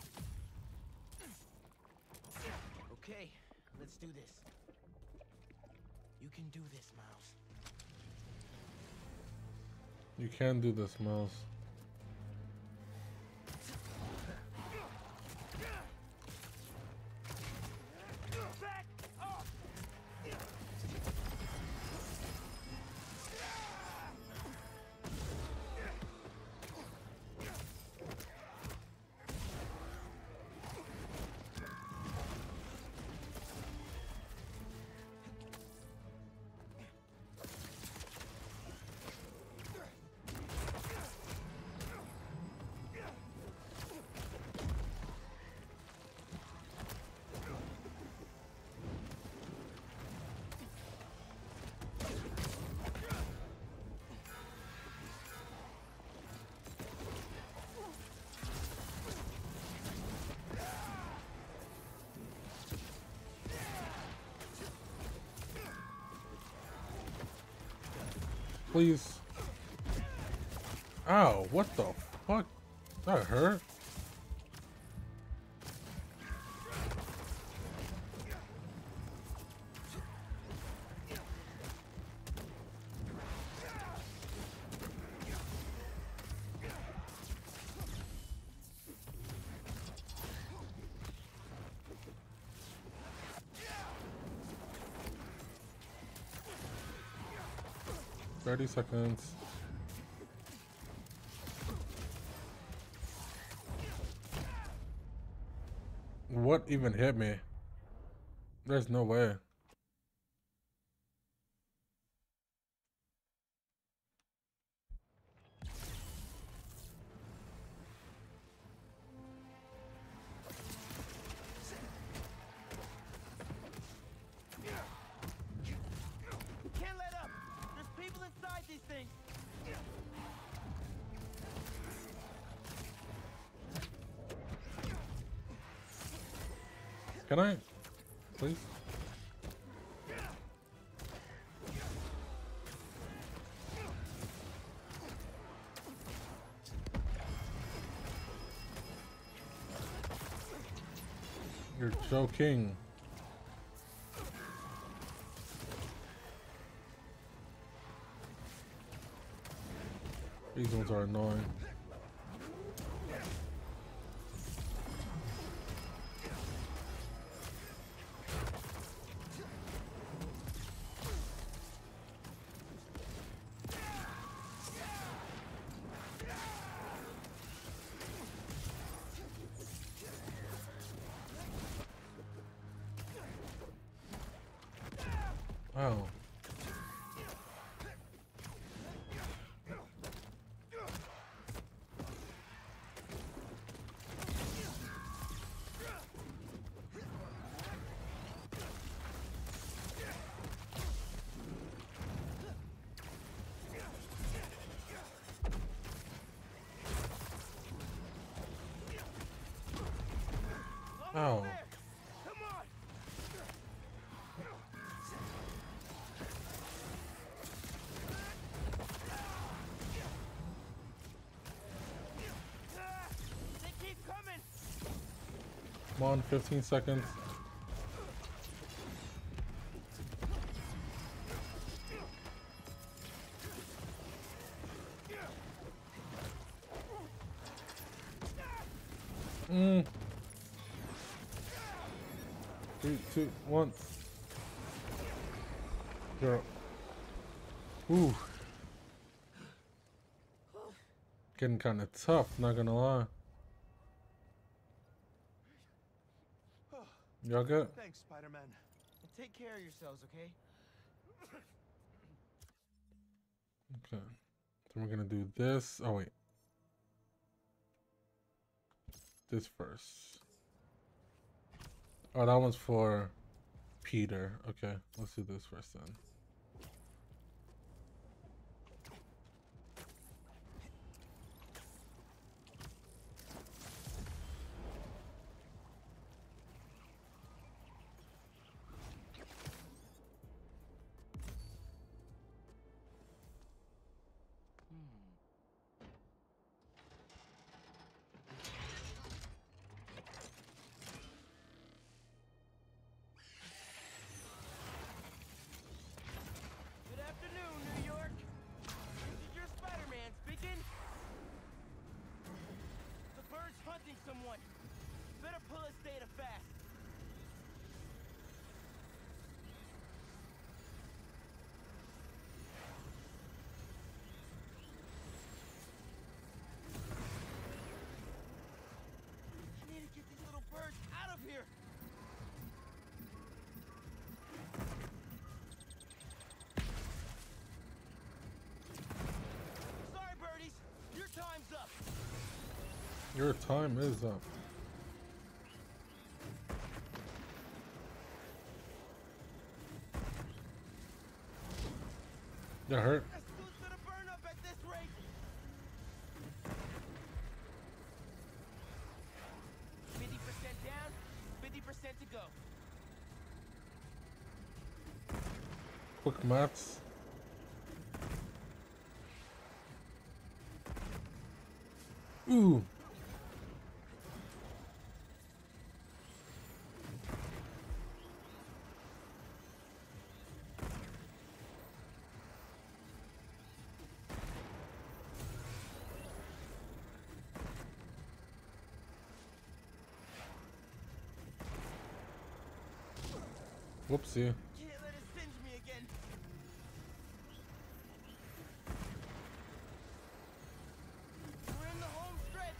Okay, let's do this. You can do this, Miles. You can do this, Miles. Back off! Please. Ow, what the fuck? That hurt. Thirty seconds. What even hit me? There's no way. Can't let up. There's people inside these things. Can I? Please? You're joking. These ones are annoying. Oh. Oh. They keep coming. Come on, fifteen seconds. Mm. Three, two, one. Zero. Ooh. Getting kind of tough, not gonna lie. Y'all good? Thanks, Spider-Man. And take care of yourselves, okay? Okay. So we're gonna do this. Oh wait. This first. Oh, that one's for Peter. Okay, let's do this first then. Good afternoon, New York. This is your Spider-Man speaking. The bird's hunting someone. Better pull his data fast. I need to get these little birds out of here. Sorry, birdies. Your time's up. Your time is up. That hurt. That suit's gonna burn up at this rate. fifty percent down, fifty percent to go. Quick maths. Ooh. Whoopsie. Can't let it singe me again. We're in the home stretch.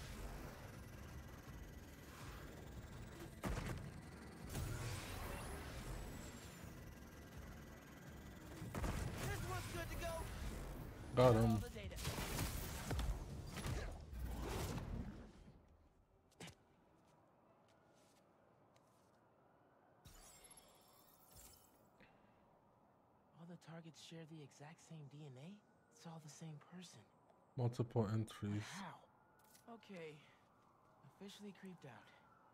This one's good to go. Got All him. the data. All the targets share the exact same D N A? It's all the same person. Multiple entries. How? Okay. Officially creeped out.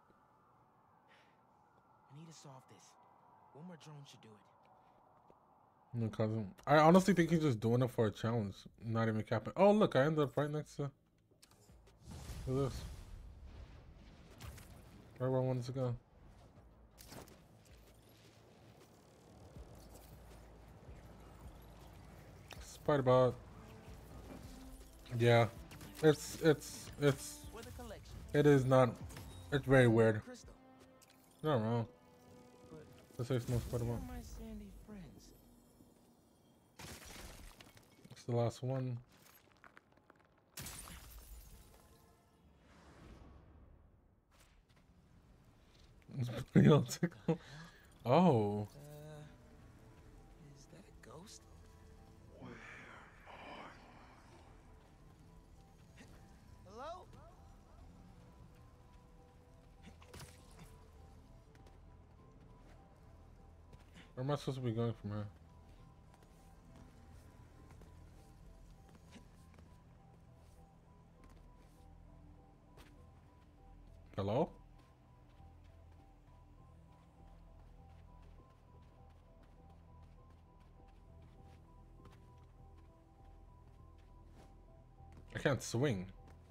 I need to solve this. One more drone should do it. No cousin. I honestly think he's just doing it for a challenge. Not even capping. Oh look, I ended up right next to to this. Right where I wanted to go. Spider-Bot. Yeah. It's it's it's it is not it's very weird. You're not wrong. Let's say no Spider-Bot. My sandy friends. It's the last one. Real tickle. Oh. Uh, is that a ghost? Hello? Where am I supposed to be going from here? Hello? I can't swing.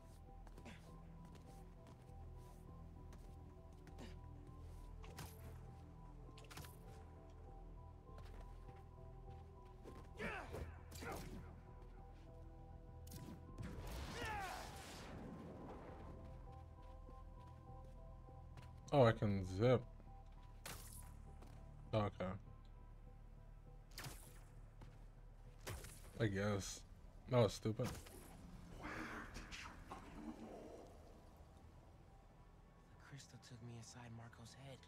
Oh, I can zip. Okay. I guess. That was stupid. Crystal took me inside Marco's head.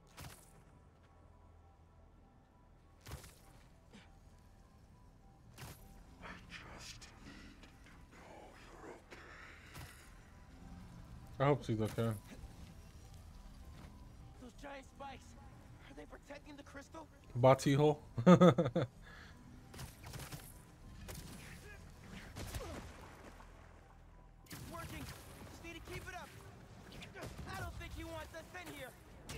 I hope she's okay. Those giant spikes. Are they protecting the crystal? Bati hole. It's working. Just need to keep it up. I don't think he wants us in here.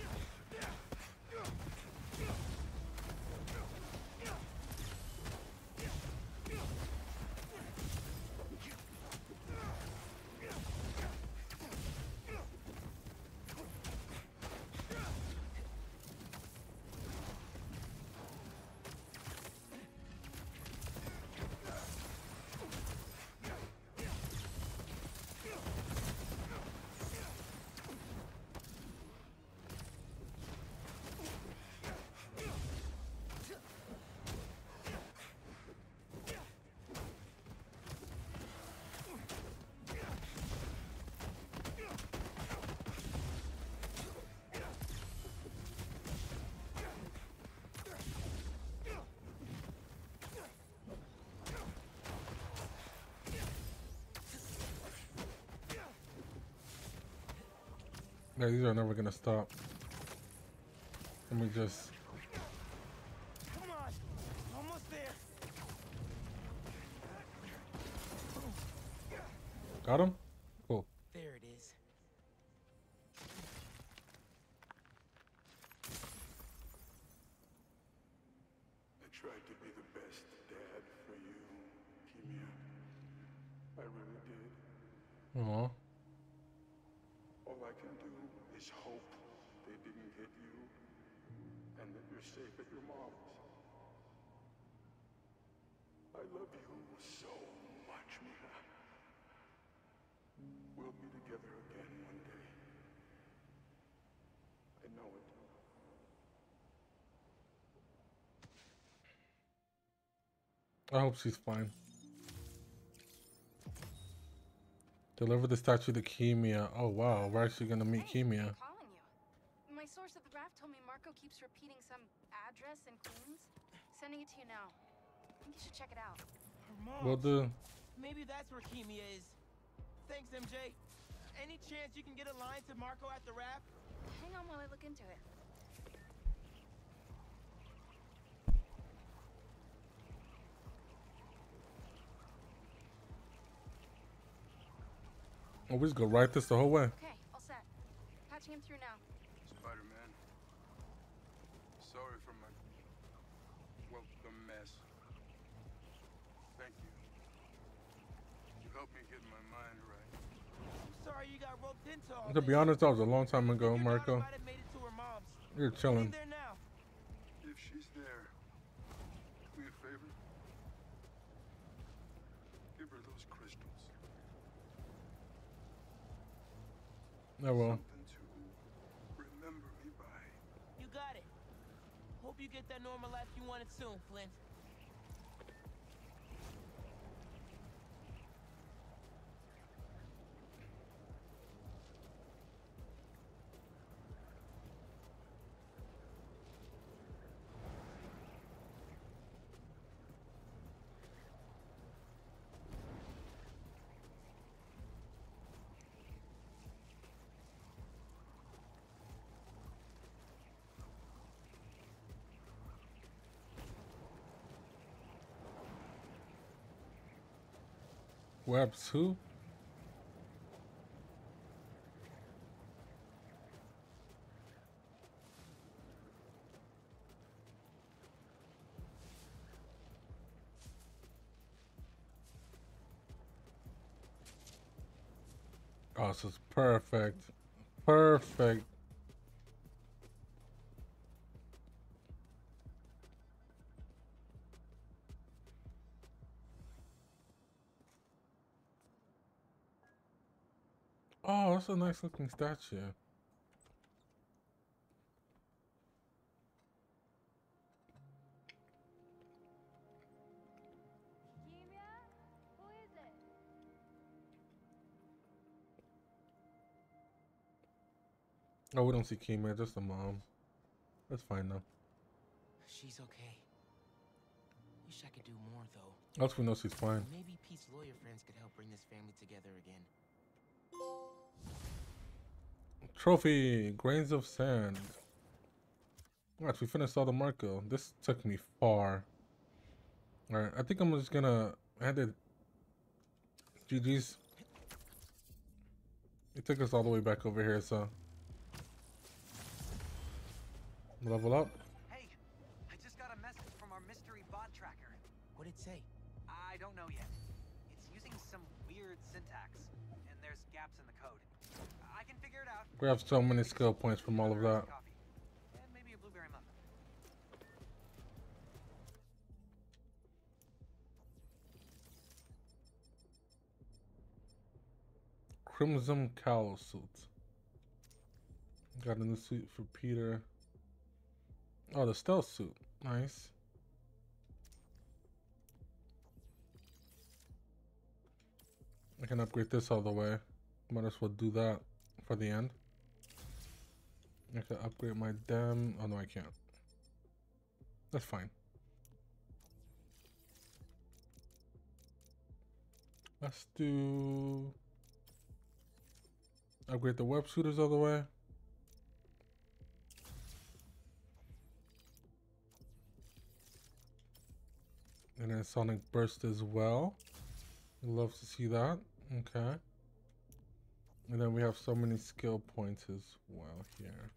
Yeah, these are never gonna stop. Let me just. Come on. Almost there. Got him? Cool. There it is. I tried to be the best dad for you, Kimia. I really did. Aw. can do is hope they didn't hit you and that you're safe at your mom's. I love you so much, Mia. We'll be together again one day. I know it. I hope she's fine. Deliver the statue to Kimia. Oh wow, we're actually gonna meet Hey, Kimia. I'm calling you. My source at the raft told me Marco keeps repeating some address in Queens. Sending it to you now. I think you should check it out. Her mom. We'll do. Maybe that's where Kimia is. Thanks, M J. Any chance you can get a line to Marco at the raft? Hang on while I look into it. Oh, we just go right this the whole way. Okay, all set. Patching him through now. Spider-Man, sorry for my, well, the mess. Thank you. You helped me get my mind right. I'm sorry you got roped into all To be this. honest, that was a long time ago, Your Marco. daughter might have made it to her mom's. You're chilling. There now. If she's there, do me a favor. Give her those crystals. I will. Something to remember me by. You got it. Hope you get that normal life you wanted soon, Flint. Webs who? Oh, this is perfect. Perfect. Oh, that's a nice looking statue. Kimia? Who is it? Oh, we don't see Kimia, just the mom. That's fine though. She's okay. Wish I could do more, though. Else we know she's fine. Maybe Pete's lawyer friends could help bring this family together again. Trophy, grains of sand. Alright, we finished all the Marco. This took me far. Alright, I think I'm just gonna end it. G G's. It took us all the way back over here, so. Level up. Hey, I just got a message from our mystery bot tracker. What'd it say? I don't know yet. It's using some weird syntax, and there's gaps in the code. I can figure it out. We have so many skill points from all of that. And maybe a blueberry muffin. Crimson Cowl suit. Got a new suit for Peter. Oh, the stealth suit. Nice. I can upgrade this all the way. Might as well do that for the end. I can upgrade my dem. Oh no, I can't. That's fine. Let's do upgrade the web shooters all the way. And then Sonic Burst as well. Love to see that. Okay. And then we have so many skill points as well here.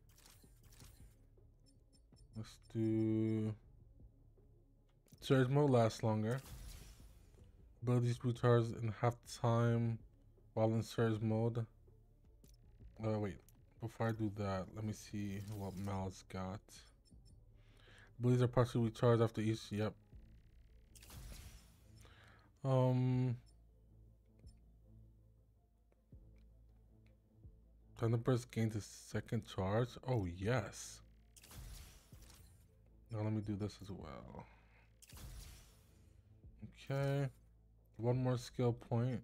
Let's do Surge mode lasts longer. Abilities recharge in half time while in Surge mode. Oh wait, Before I do that, let me see what Mel's got. Abilities are partially recharged after each. Yep. Um. Thunderburst gains a second charge. Oh yes. Now let me do this as well. Okay. One more skill point.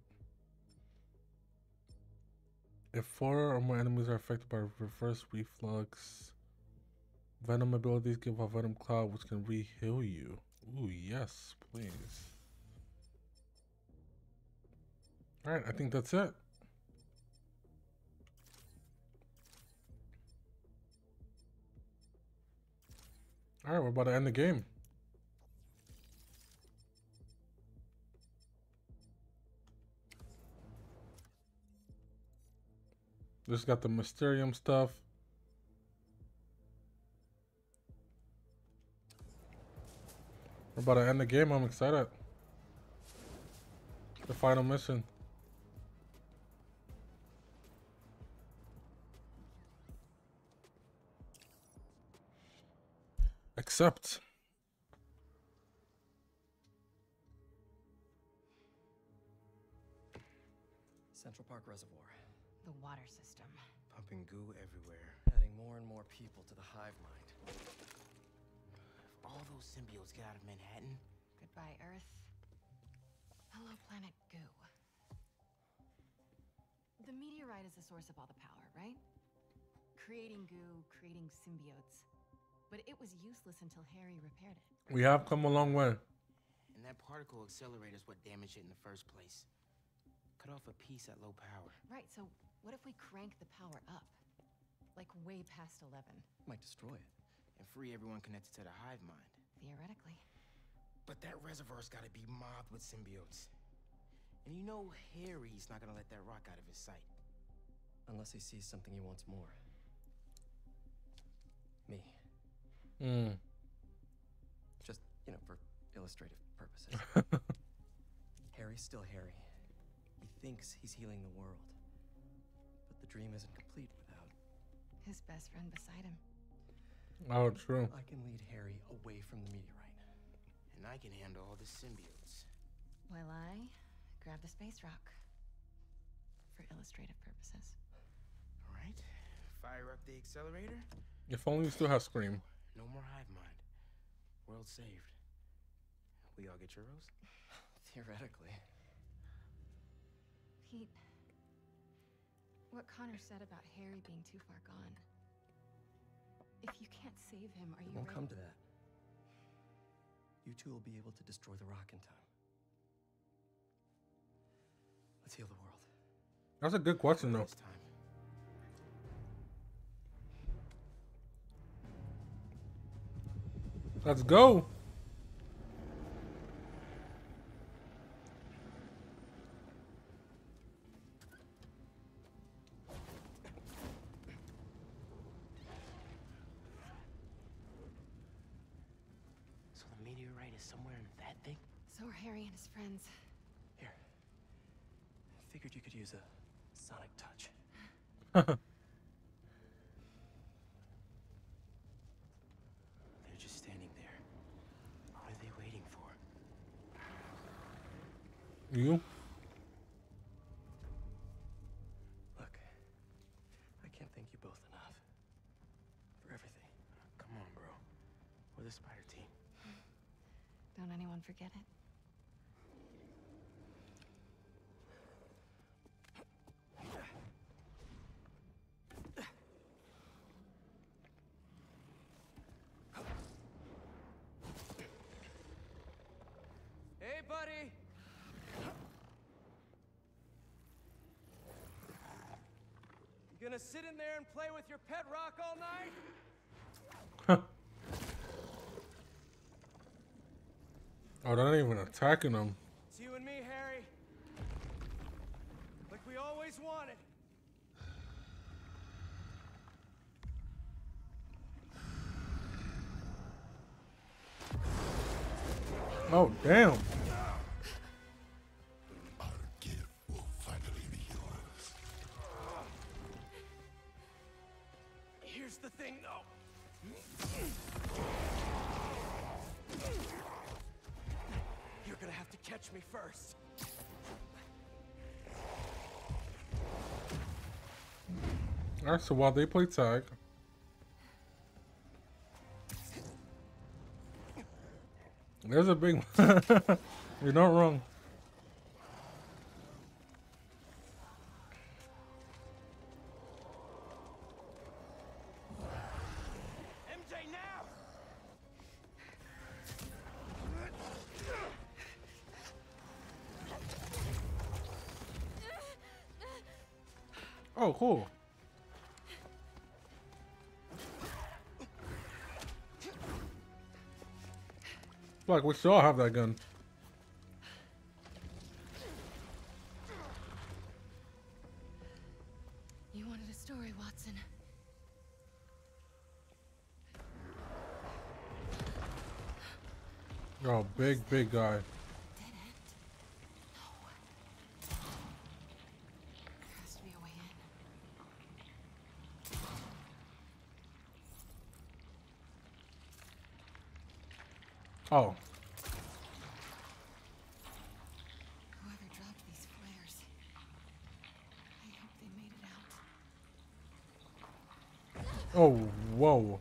If four or more enemies are affected by reverse reflux, Venom abilities give a Venom Cloud which can re-heal you. Ooh, yes, please. Alright, I think that's it. Alright, we're about to end the game. Just got the Mysterium stuff. We're about to end the game. I'm excited. The final mission. Accept. Central Park Reservoir. The water system. Pumping goo everywhere. Adding more and more people to the hive mind. If all those symbiotes get out of Manhattan... Goodbye, Earth. Hello, planet Goo. The meteorite is the source of all the power, right? Creating goo, creating symbiotes. But it was useless until Harry repaired it. We have come a long way. And that particle accelerator is what damaged it in the first place. Cut off a piece at low power. Right, so what if we crank the power up? Like way past eleven? Might destroy it. And free everyone connected to the hive mind. Theoretically. But that reservoir's gotta be mobbed with symbiotes. And you know Harry's not gonna let that rock out of his sight. Unless he sees something he wants more. Me. Hmm. Just, you know, for illustrative purposes. Harry's still Harry. He thinks he's healing the world. But the dream isn't complete without... his best friend beside him. Oh, true. I can lead Harry away from the meteorite. And I can handle all the symbiotes. While I grab the space rock. For illustrative purposes. Alright. Fire up the accelerator. If only we still have Scream. No more hive mind. World saved. We all get churros? Theoretically. Pete, what Connor said about Harry being too far gone. If you can't save him, are you It won't ready? come to that. You two will be able to destroy the rock in time. Let's heal the world. That's a good question, though. This time. Let's go. So the meteorite is somewhere in that thing? So are Harry and his friends. Here. Figured you could use a sonic touch. They're just standing there. What are they waiting for? You? Look, I can't thank you both enough. For everything. Come on, bro. We're the Spider Team. Don't anyone forget it. Hey, buddy! You gonna sit in there and play with your pet rock all night? Oh, they're not even attacking them. It's you and me, Harry. Like we always wanted. Oh, damn. Our gift will finally be yours. No. You're gonna have to catch me first. Alright, so while they play tag, there's a big one. You're not wrong. M J now. Oh, cool. Like, we still have that gun. You wanted a story, Watson. Oh, big, big guy. Has to be a way in. Oh. Whoever dropped these flares, I hope they made it out. Oh, whoa.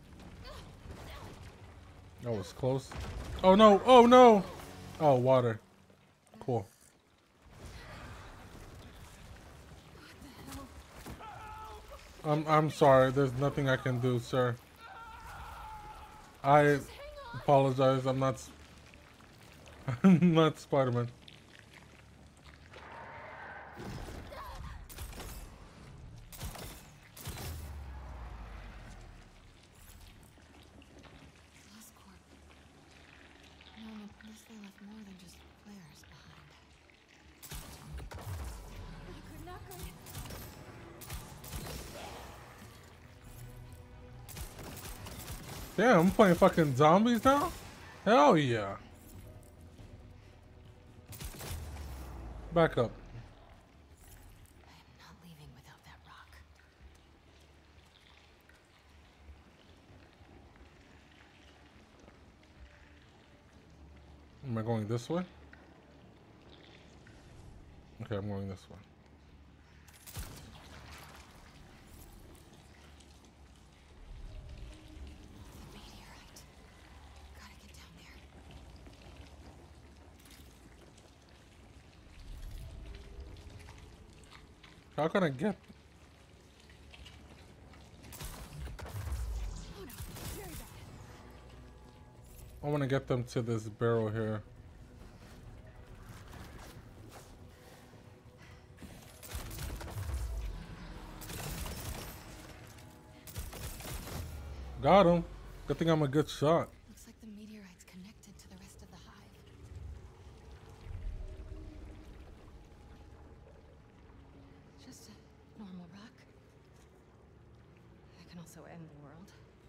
That was close. Oh no, oh no! Oh, water. Cool. I'm I'm sorry, there's nothing I can do, sir. I apologize, I'm not I'm not Spider-Man. No, unless they left more than just flares behind. Damn, I'm playing fucking zombies now? Hell yeah. Back up. I'm not leaving without that rock. Am I going this way? Okay, I'm going this way. How can I get? I want to get them to this barrel here. Got him. Good thing I'm a good shot. Looks like the meteorite's connected to the rest of the hive. Just a normal rock. That can also end the world.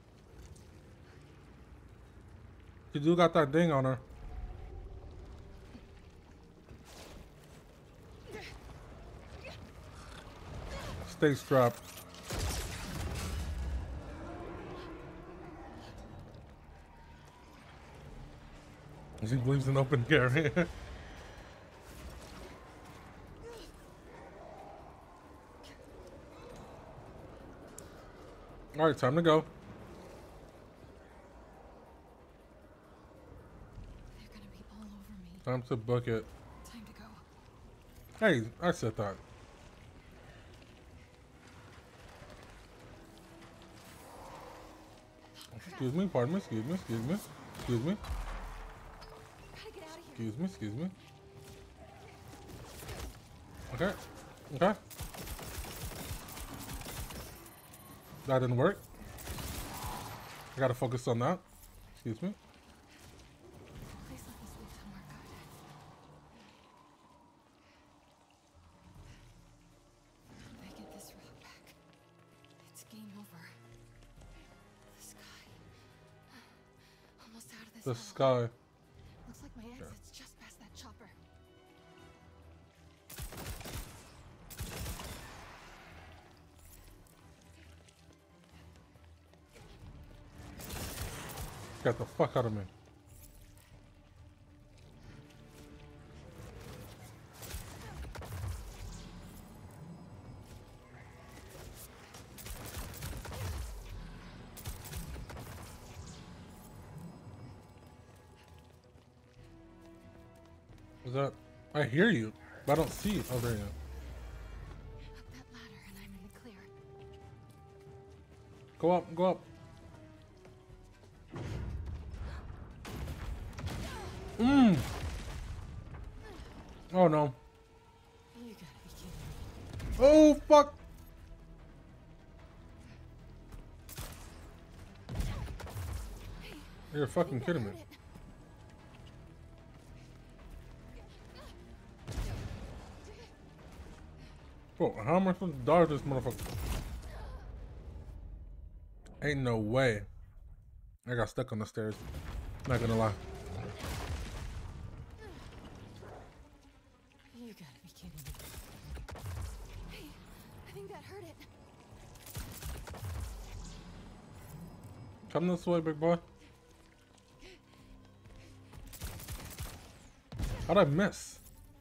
She do got that ding on her. Stay strapped. She believes in open carry. All right, time to go. They're gonna be all over me. Time to book it. Time to go. Hey, I said that. Excuse me, pardon me, excuse me, excuse me, excuse me. Excuse me, excuse me. Okay, okay. That didn't work. I gotta focus on that. Excuse me. Please let this lead somewhere good. If they get this rock back, it's game over. The sky. Almost out of this The level. sky. Looks like my exit's just past that chopper. Scared the fuck out of me. Is that? I hear you, but I don't see you. Oh, there you go. That ladder and I'm in the clear. Go up, go up. Mmm. Oh no. You gotta be kidding me. Oh fuck. You're fucking kidding me. Bro, how am I supposed to dodge this motherfucker? Ain't no way. I got stuck on the stairs. Not gonna lie. You gotta be kidding me. Hey, I think that hurt it. Come this way, big boy. How'd I miss?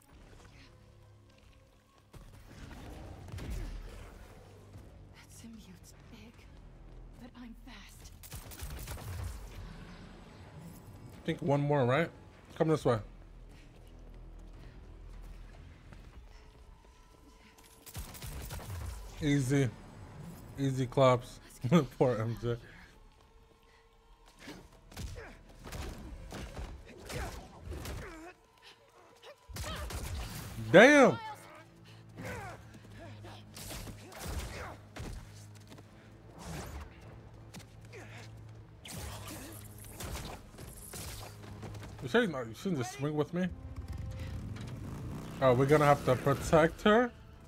That symbiote's big, but I'm fast. I think one more, right? Come this way. Easy. Easy claps. Poor M J. Damn! You sure you not- you shouldn't just swing with me? Oh, we're gonna have to protect her?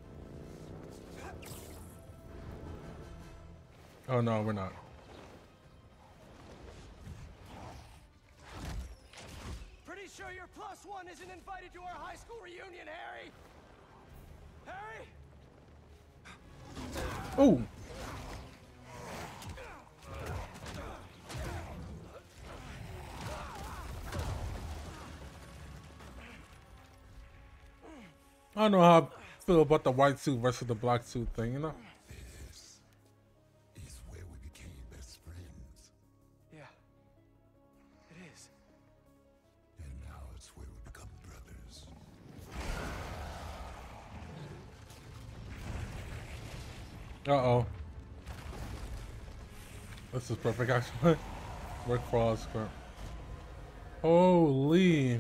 Oh no, we're not. Pretty sure your plus one isn't invited to our high school reunion, Harry. Harry? Oh! I don't know how I feel about the white suit versus the black suit thing, you know? This is where we became best friends. Yeah, it is. And now it's where we become brothers. Uh-oh. This is perfect, actually. Work for all script. Holy.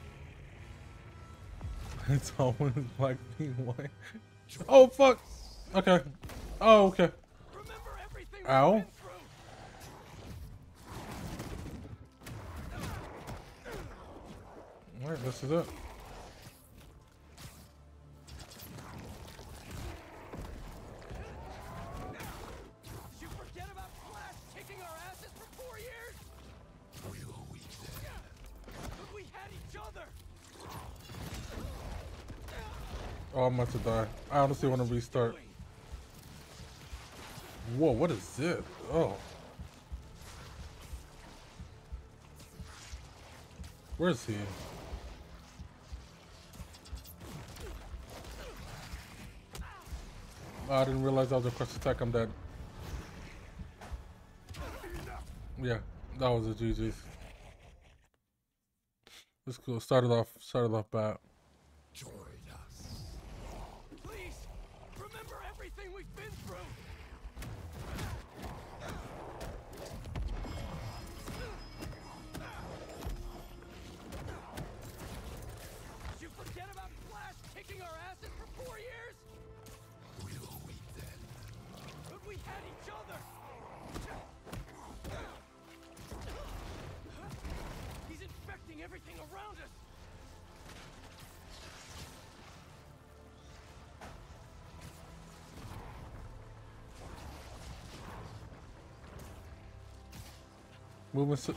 It's always black being white. Oh, fuck. Okay. Oh, okay. Ow. Alright, this is it. Did you forget about Flash kicking our asses for four years? We were weak then. But we had each other. Oh, I'm about to die. I honestly want to restart. Whoa, what is this? Oh. Where is he? Oh, I didn't realize I was across attack. I'm dead. Yeah, that was a G G's. That's cool. Started off, started off bad. Join us. Please, remember everything we've been through. Did you forget about Flash kicking our asses for four years? We were weak then. But we had each other. He's infecting everything around us. Moving. So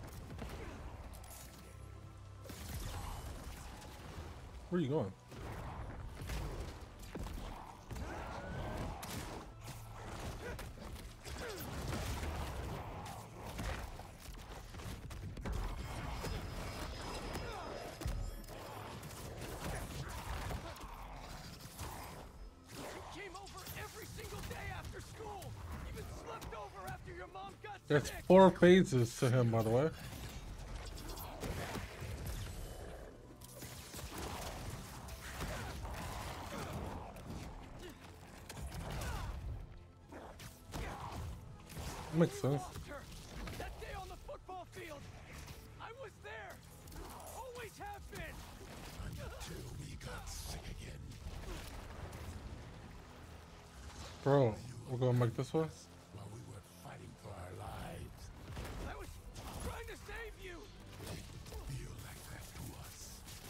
where are you going? There's four phases to him, by the way. Makes sense. That day on the football field, I was there. Always have been. Until we got sick again. Bro, we're gonna make this one? While we were fighting for our lives. I was trying to save you. Feel like that to us.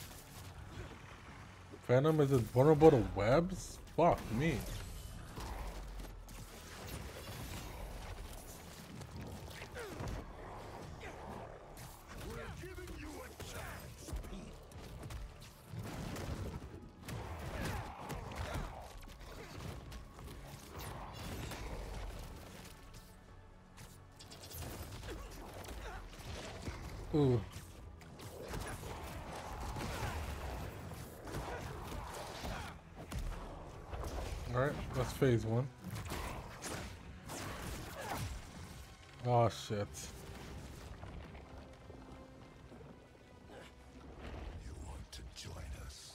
Venom is it vulnerable to webs? Fuck me. Ooh. Alright, that's phase one. Oh shit. You want to join us?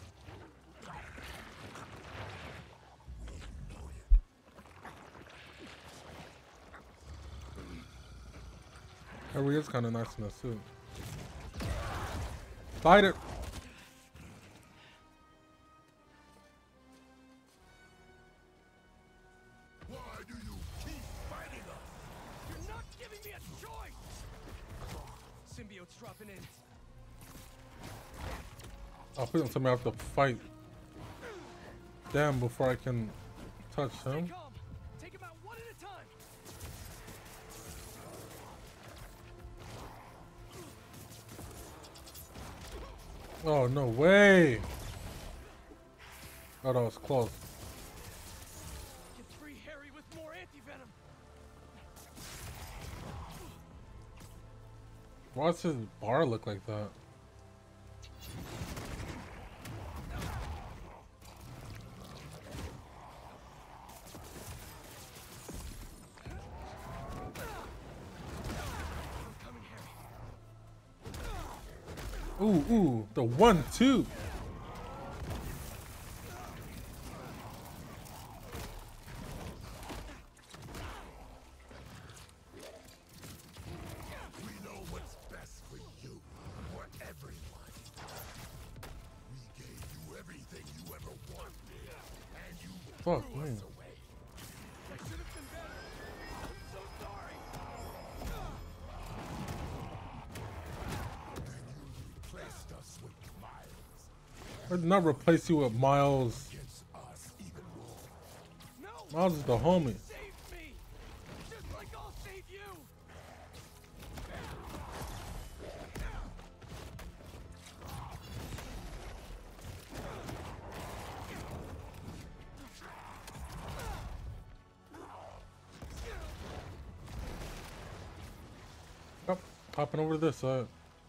We know it. Harry is kind of nice in that suit. Fight it! Why do you keep fighting us? You're not giving me a choice. Symbiote's dropping in. I'll put him something I have to fight them before I can touch him. Calm. Take him out one at a time. Oh, no way! Oh, that was close. Get free Harry with more anti-venom. Why does his bar look like that? Ooh, ooh, the one, two. We know what's best for you, for everyone. We gave you everything you ever wanted, and you Fuck threw me. us away. I should have been better. I'm so sorry. Replaced us with Miles. I did not replace you with Miles. Against us even more. Miles is the homie. Save me. Just like I'll save you. Yep, popping over to this side.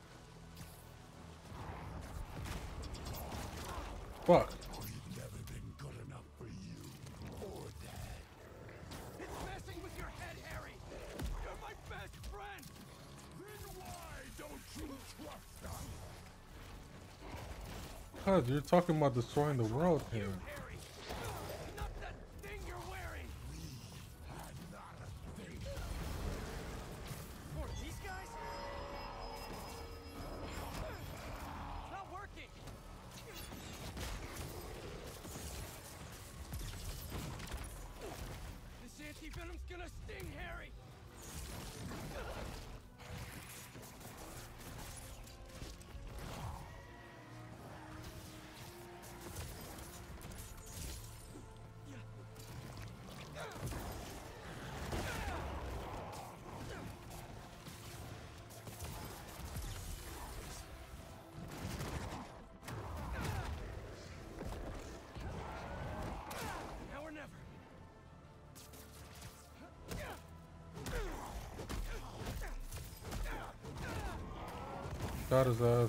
Fuck. We've never been good enough for you or Dad. It's messing with your head, Harry. You're my best friend. Then why don't you trust us? Cuz you're talking about destroying the world here. Harry. Not that thing you're wearing. Had not a thing. For these guys? It's not working. This anti-venom's gonna sting Harry. Now or never. Got his ass.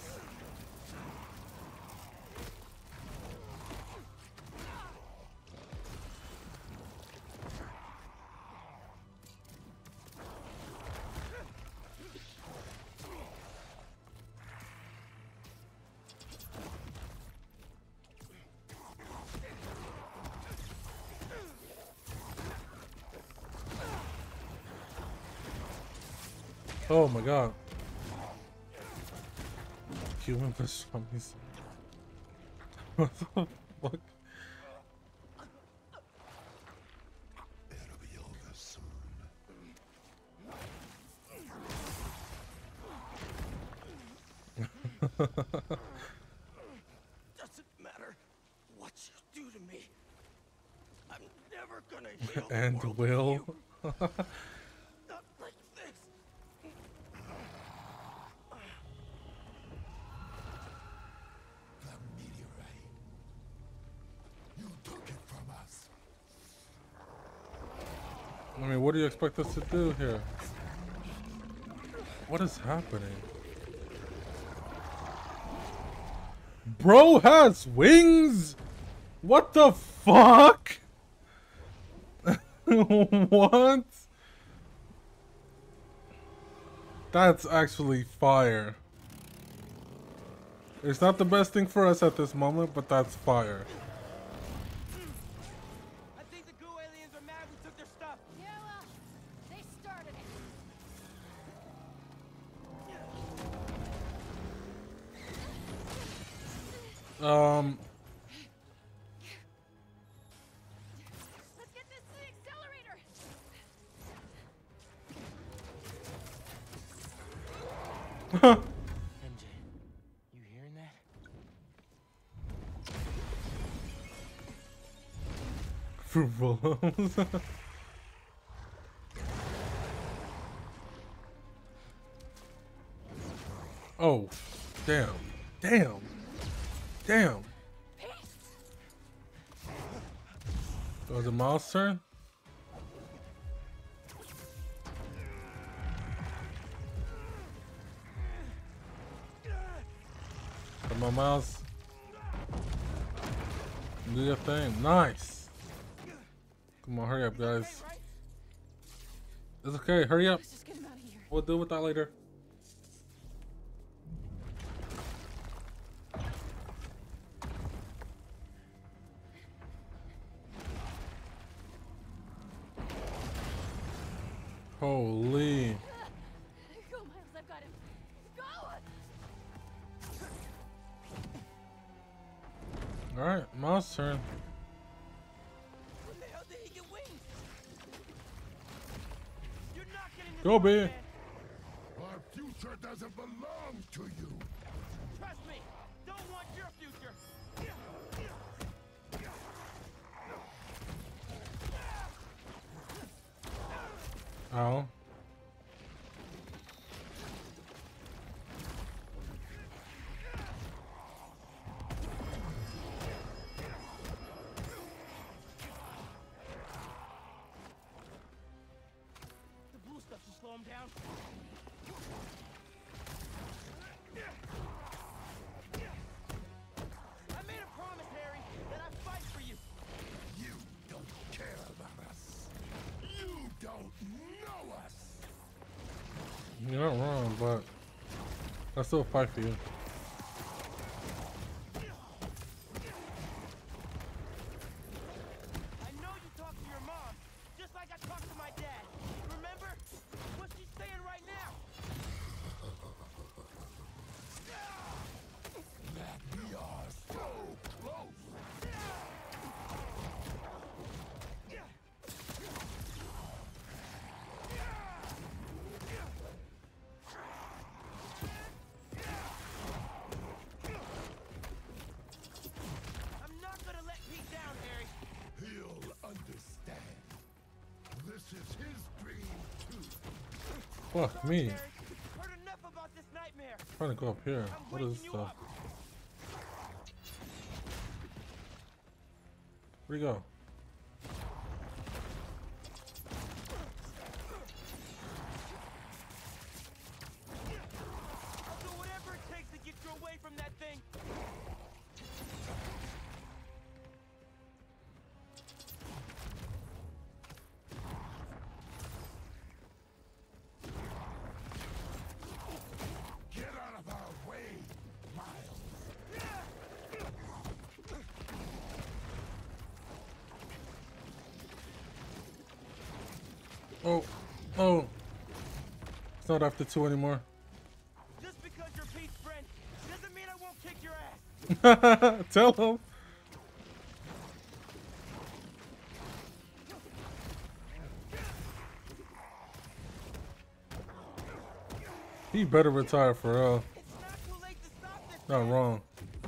Oh my god. Human pastrami's. What the fuck? It'll be over soon. Doesn't matter what you do to me. I'm never gonna heal the And world will. with you. Not like this. The meteorite. You took it from us. I mean, what do you expect us to do here? What is happening? Bro has wings? What the fuck? What? That's actually fire. It's not the best thing for us at this moment, but that's fire. I think the goo aliens are mad we took their stuff. Yeah, well, they started it. Um... Let's get this to the accelerator. M J, you hearing that? Fruit balloons. Oh, damn. Damn. Damn. Was it Miles' turn? Come on, Miles. Do your thing. Nice. Come on, hurry up, guys. It's okay. Hurry up. We'll deal with that later. Holy. Go, Miles, I've got him. Go! Alright, Miles' turn. When the hell did he get wings? You're not getting this Go, far, B. man. Our future doesn't belong to you. Trust me. Don't want your future. Ow. The blue stuff to slow him down. I made a promise, Harry, that I'd fight for you. You don't care about us. You don't know us. You're not wrong, but I still fight for you. I know you talked to your mom, just like I talked to my dad. Remember? What's she saying right now? That we are so close. I'm not gonna let Pete down, Harry. He'll understand. This is his dream too. Fuck me. Heard enough about this nightmare. Trying to go up here. I'm What is waking this you stuff? up. Where'd he go? I'll do whatever it takes to get you away from that thing. Get out of our way, Miles. Oh, oh. It's not after two anymore. Just because you're Pete's friend doesn't mean I won't kick your ass. Tell him. He better retire for real. Not wrong.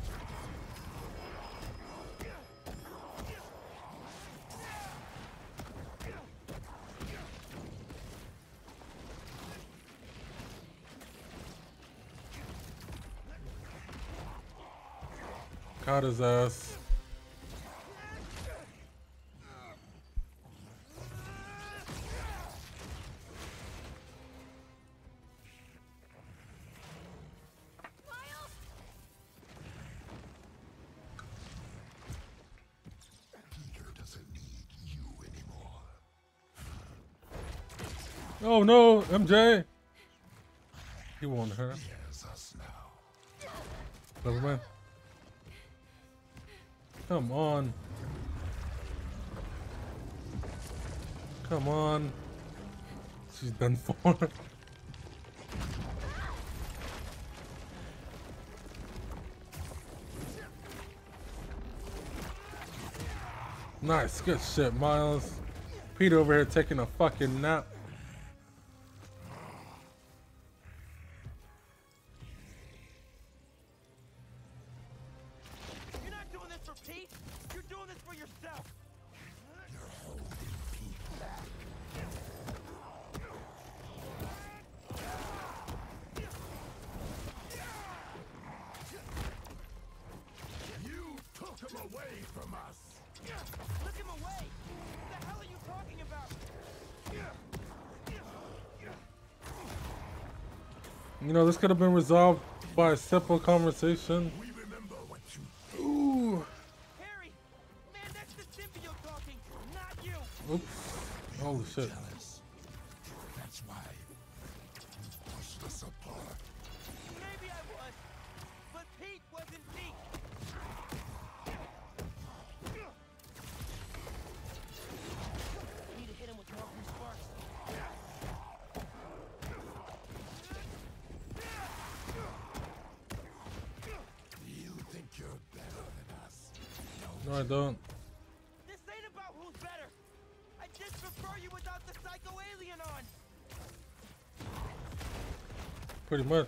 Caught his ass. Oh no, M J! He won't hurt. Never mind. Come on. Come on. She's done for. Nice, good shit, Miles. Pete over here taking a fucking nap. You're not doing this for Pete. You're doing this for yourself. You're holding Pete back. You took him away from us. Look him away. What the hell are you talking about? You know, this could have been resolved by a simple conversation. We remember what you Ooh. Harry, man, that's the symbiote talking, not you. Oops. Holy shit. That's why you pushed us apart. Maybe I was, but Pete wasn't Pete. Need to hit him with more from sparks. You think you're better than us? No, I don't. This ain't about who's better. I just prefer you without the psycho alien on. Pretty much.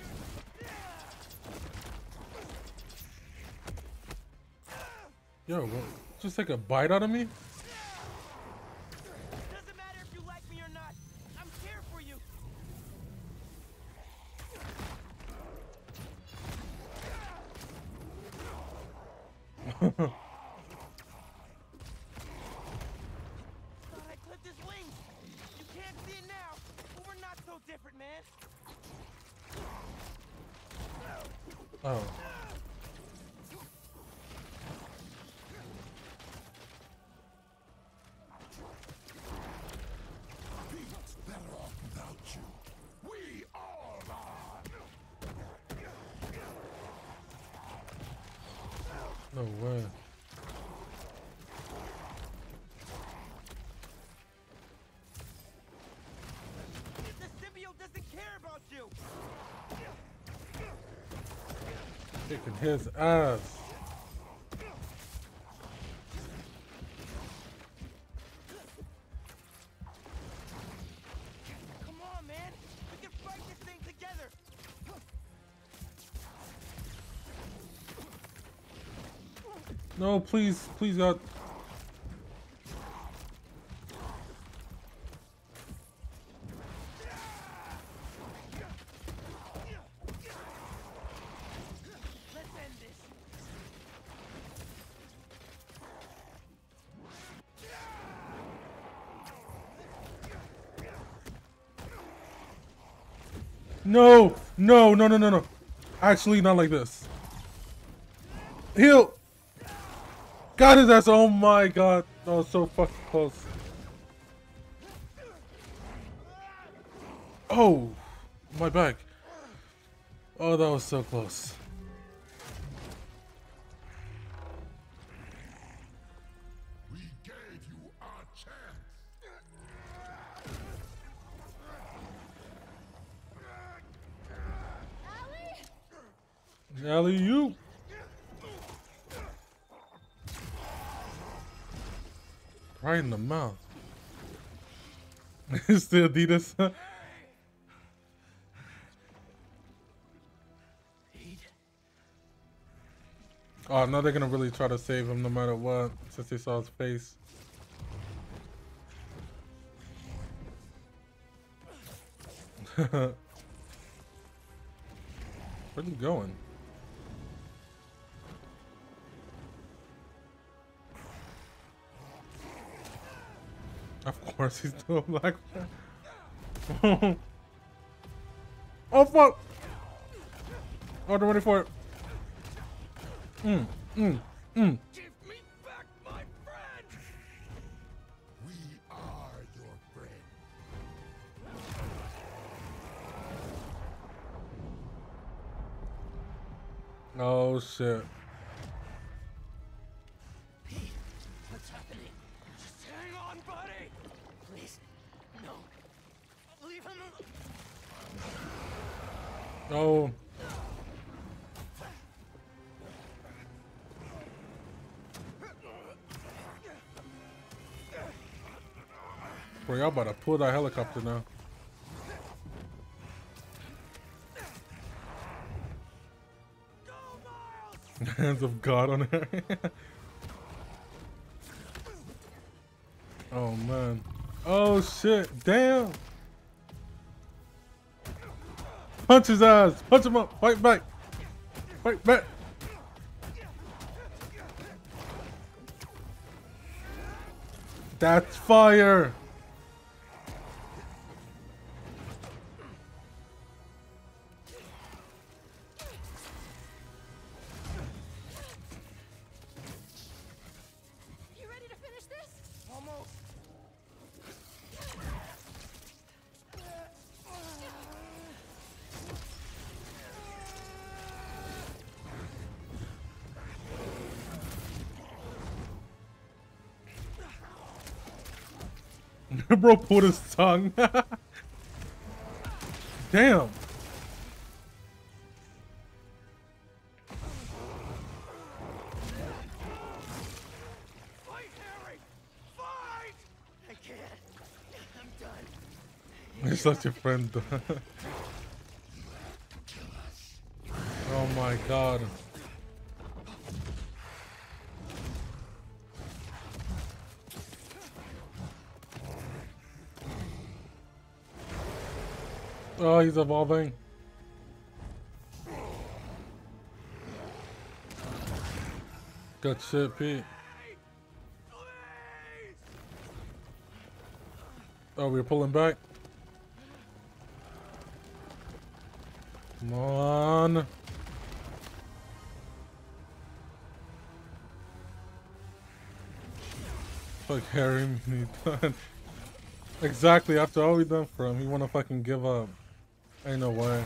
Yo, what? Just take a bite out of me? Doesn't matter if you like me or not. I'm here for you. Thought I clipped his wings. You can't see it now, but we're not so different, man. Oh. Pete's better off without you. We all are. No way. The symbiote doesn't care about you. Kicking his ass. Come on, man. We can fight this thing together. No, please, please, God. Let's end this. No, no, no, no, no, no. Actually, not like this. Heal. Got his ass. Oh my god. That was so fucking close. Oh, my back. Oh, that was so close. We gave you our chance. Alley-oop. Right in the mouth. It's the Adidas. Oh, now they're gonna really try to save him no matter what, since they saw his face. Where's he going? Of course he's doing black. Oh fuck! Oh, they're ready for it. Mm, mm, mm. Give me back my friend! We are your friend. Oh shit. What's happening? Just hang on, buddy! Please. No. Leave him Oh. alone. Bro, y'all about to pull that helicopter now. Hands of God on her. Oh man. Oh shit. Damn. Punch his ass. Punch him up. Fight back. Fight back. That's fire. You ready to finish this? Almost. Bro pulled his tongue. Damn. Fight, Harry! Fight! I can't. I'm done. He's such a friend. Oh my god. Oh, he's evolving. Good shit, Pete. Oh, we're pulling back. Come on. Fuck Harry, me done. Exactly, after all we done for him, he wanna fucking give up. Ain't no way.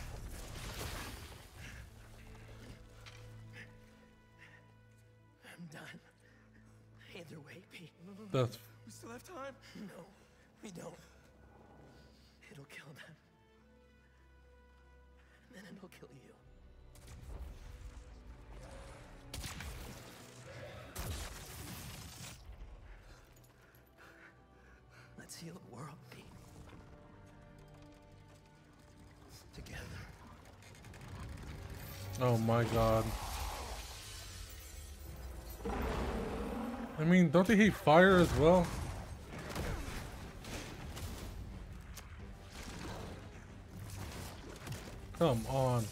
I'm done. Either way, Pete. That's... We still have time? No, we don't. It'll kill them. And then it'll kill you. Let's heal the world, Pete. Together. Oh my god. I mean, don't they hate fire as well? Come on.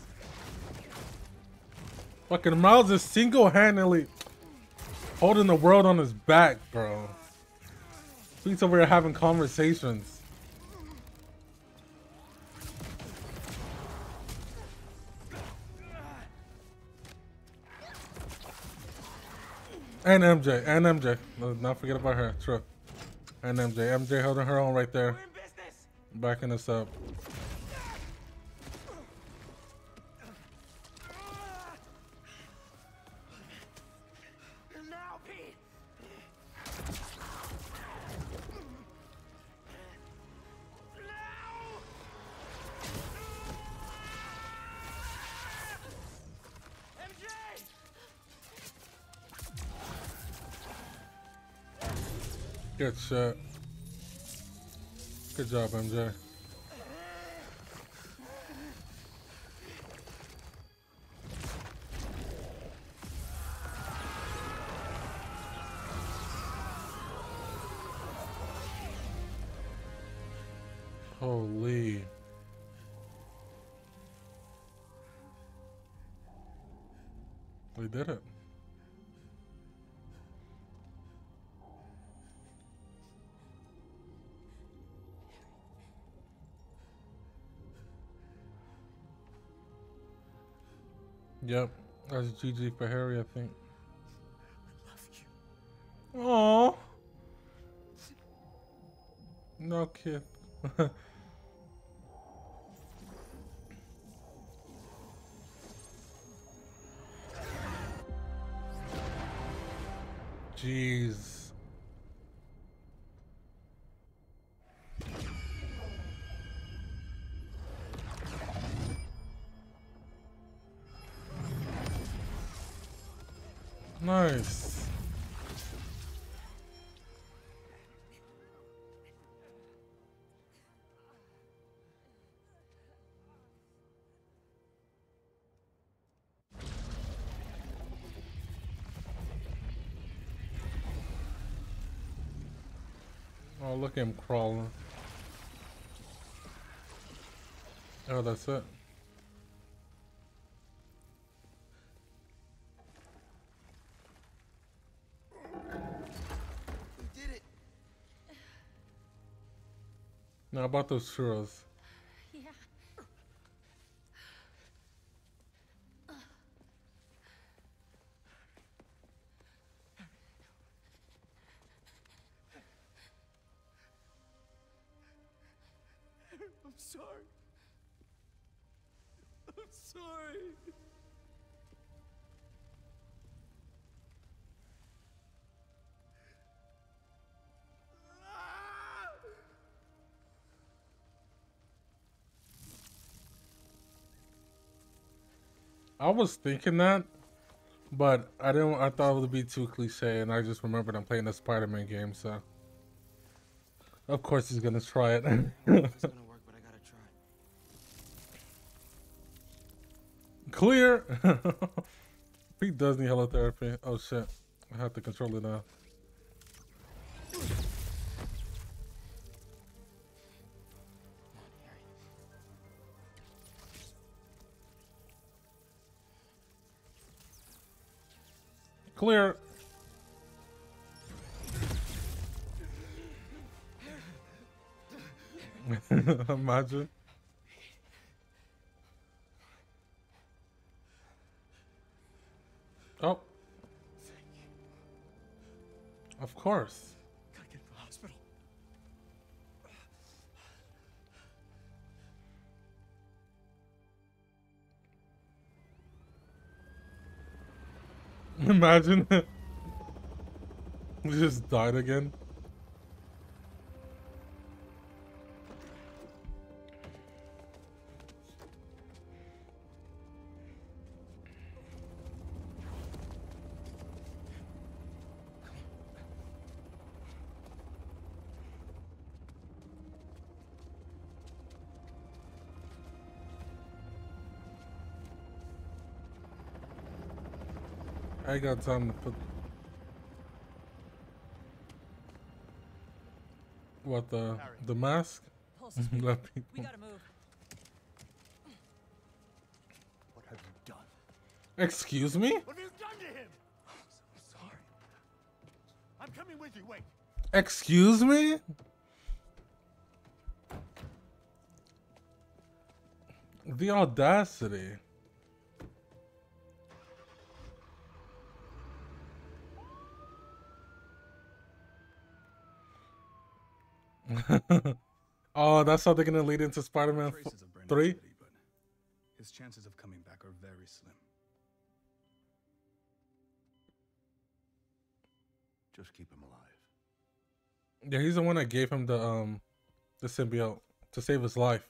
Fucking Miles is single-handedly holding the world on his back, bro. He's over here having conversations. And M J, and M J. Let's not forget about her. True. And M J. M J holding her own right there. Backing us up. Now, Pete. Good shit. Good job, M J. Holy. We did it. Yep, that's G G for Harry, I think. I love you. Aww. No kid. Jeez. Nice. Oh, look at him crawling. Oh, that's it. We did it. Now about those churros. Yeah. I'm sorry. I'm sorry. I was thinking that, but I didn't. I thought it would be too cliche, and I just remembered I'm playing the Spider-Man game, so of course he's gonna try it. It's gonna work, but I gotta try. Clear. Pete does need halotherapy. Oh shit! I have to control it now. Clear. Imagine. Oh. Of course. Gotta get to the hospital. Imagine. We just died again. I got time to put what the Harry. the mask. Pulse is Let We people. gotta move. What have you done? Excuse me? What have you done to him? I'm sorry. I'm coming with you. Wait. Excuse me? The audacity. Oh, that's how they're gonna lead into Spider-Man Traces of brain three. activity, but his chances of coming back are very slim. Just keep him alive. Yeah, he's the one that gave him the um the symbiote to save his life.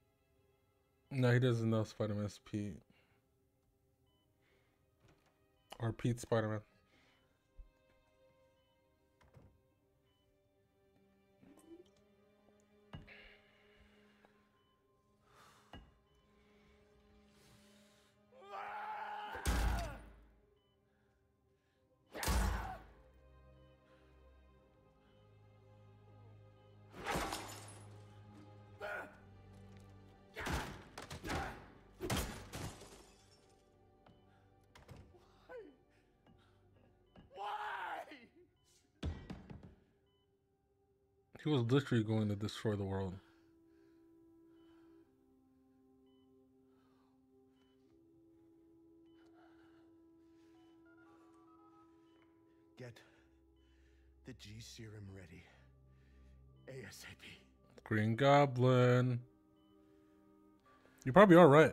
No, he doesn't know Spider-Man's Pete. Or Pete Spider-Man. He was literally going to destroy the world. Get the G serum ready. ASAP. Green Goblin. You probably are right.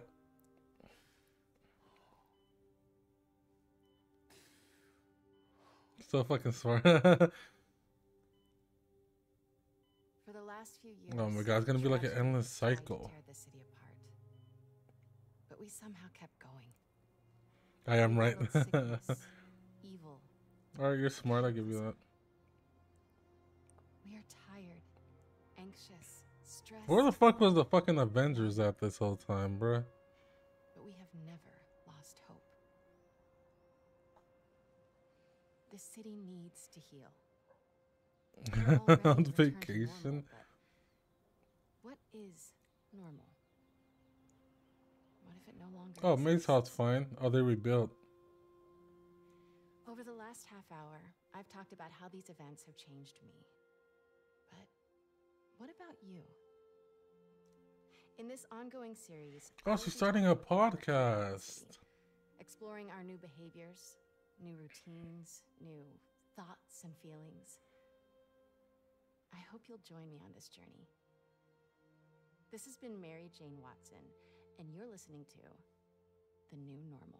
So fucking smart. For the last few years, Oh my god, it's gonna be like an endless tried to cycle. tear the city apart. But we somehow kept going. I am We right. battled sickness, evil. Alright, you're smart, I'll give you that. We are tired, anxious, stressed. Where the fuck was the fucking Avengers at this whole time, bruh? But we have never lost hope. The city needs to heal. We're already On returned to vacation? normal, but what is normal? What if it no longer Oh, exists? May's house fine. Oh, they rebuilt. Over the last half hour, I've talked about how these events have changed me. But what about you? In this ongoing series, Oh, I'll she's be starting a podcast. exploring our new behaviors, new routines, new thoughts and feelings. I hope you'll join me on this journey. This has been Mary Jane Watson, and you're listening to The New Normal.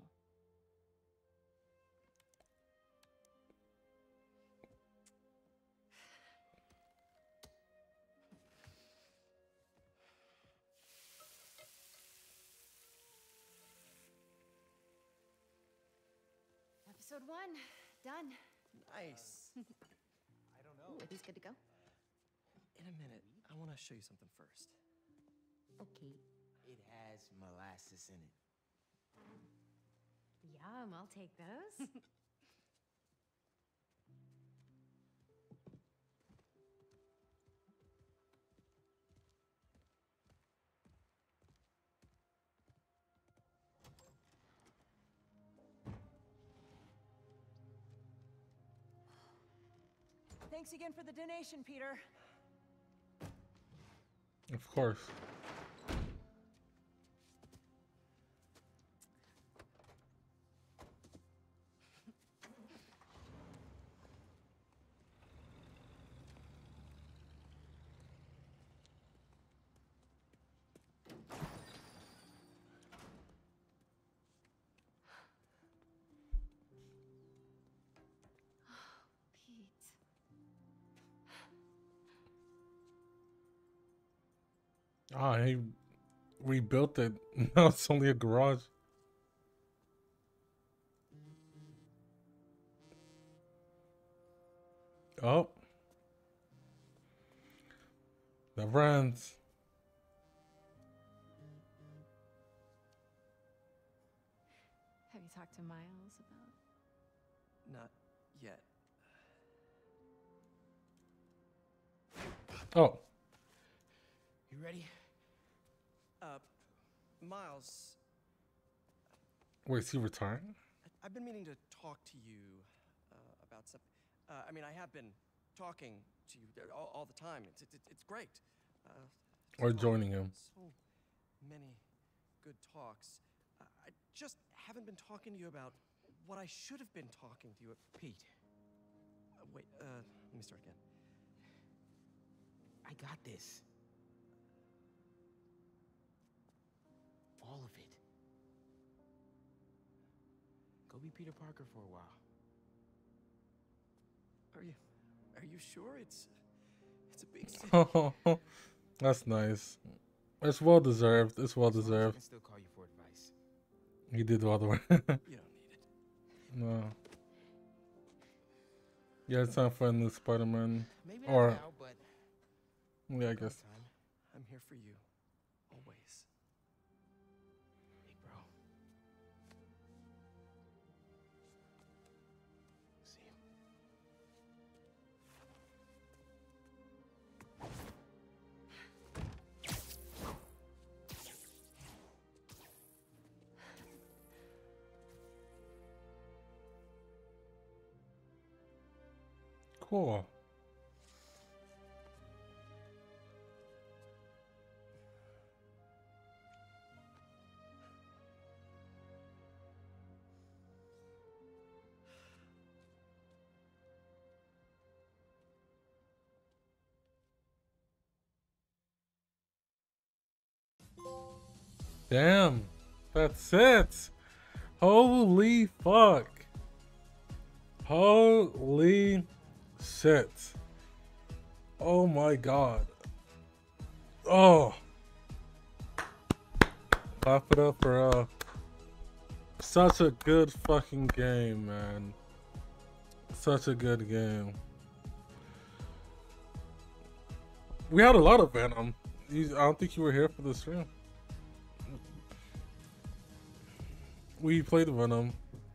Episode one, done. Nice. I don't know. Ooh, are these good to go? In a minute, I want to show you something first. Okay. It has molasses in it. Yum, I'll take those. Thanks again for the donation, Peter. Of course. Pete. Ah, he rebuilt it. Now it's only a garage. Oh. The friends. Have you talked to Miles about? Not yet. Oh. You ready? Uh, Miles, Wait, is he retiring? I- I've been meaning to talk to you uh, about something. Uh, I mean, I have been talking to you all, all the time. It's it's, it's great. Uh, Or joining him. So many good talks. Uh, I just haven't been talking to you about what I should have been talking to you about. Pete. Uh, wait, uh, let me start again. I got this. All of it. Go be Peter Parker for a while. Are you are you sure it's it's a big city? That's nice. It's well deserved. It's well As long as I deserved. can still call you for advice. He did all the work. You don't need it. No. Yeah, it's time for a new Spider-Man. Maybe Or, not now, but yeah, I guess. I'm here for you. Always. Big bro. See you. Cool. Damn, that's it. Holy fuck. Holy shit. Oh my god. Oh. Clap it up for uh such a good fucking game, man. Such a good game. We had a lot of Venom. You, I don't think you were here for the stream. We played Venom.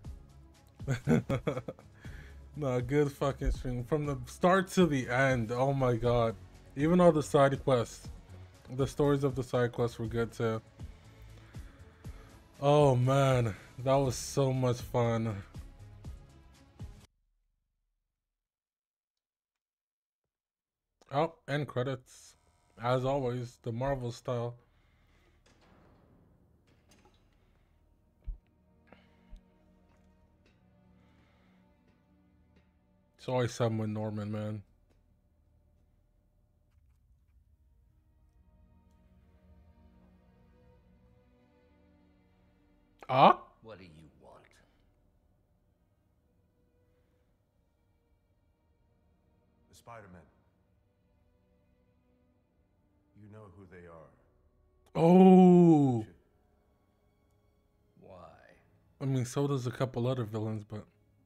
No, good fucking stream. From the start to the end, oh my god. Even all the side quests. The stories of the side quests were good too. Oh man, that was so much fun. Oh, end credits. As always, the Marvel style. It's always something with Norman, man. Ah? What do you want? The Spider-Men. You know who they are. Oh. Why? I mean, so does a couple other villains, but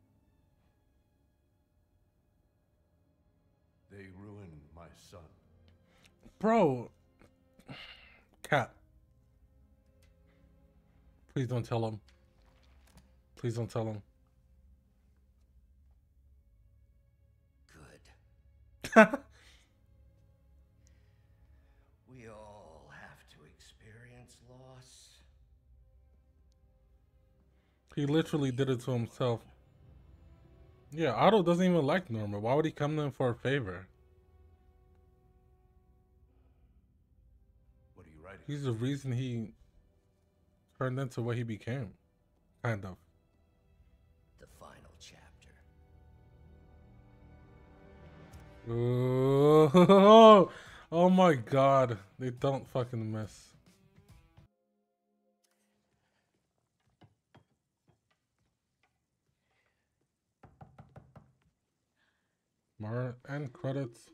They ruined my son. bro, Cat. Please don't tell him. Please don't tell him. Good. We all have to experience loss. He literally did it to himself. Yeah, Otto doesn't even like Norma. Why would he come to him for a favor? What are you writing? He's the reason he turned into what he became. Kind of. The final chapter. Oh, oh my god. They don't fucking miss. Mar and credits.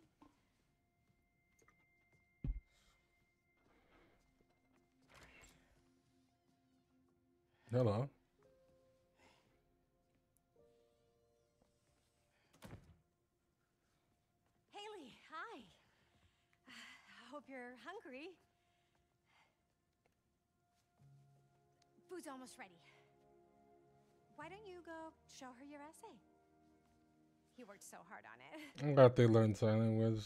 Hello. Haley, hi. I hope you're hungry. Food's almost ready. Why don't you go show her your essay? You worked so hard on it. I'm glad they learned sign language.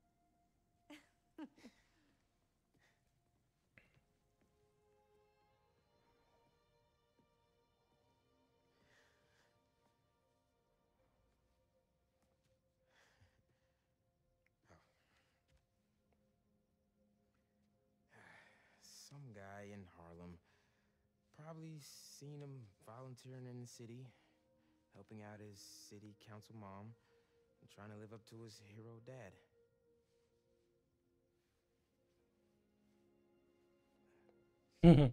Some guy in Harlem. Probably seen him volunteering in the city, helping out his city council mom, and trying to live up to his hero dad. Yeah.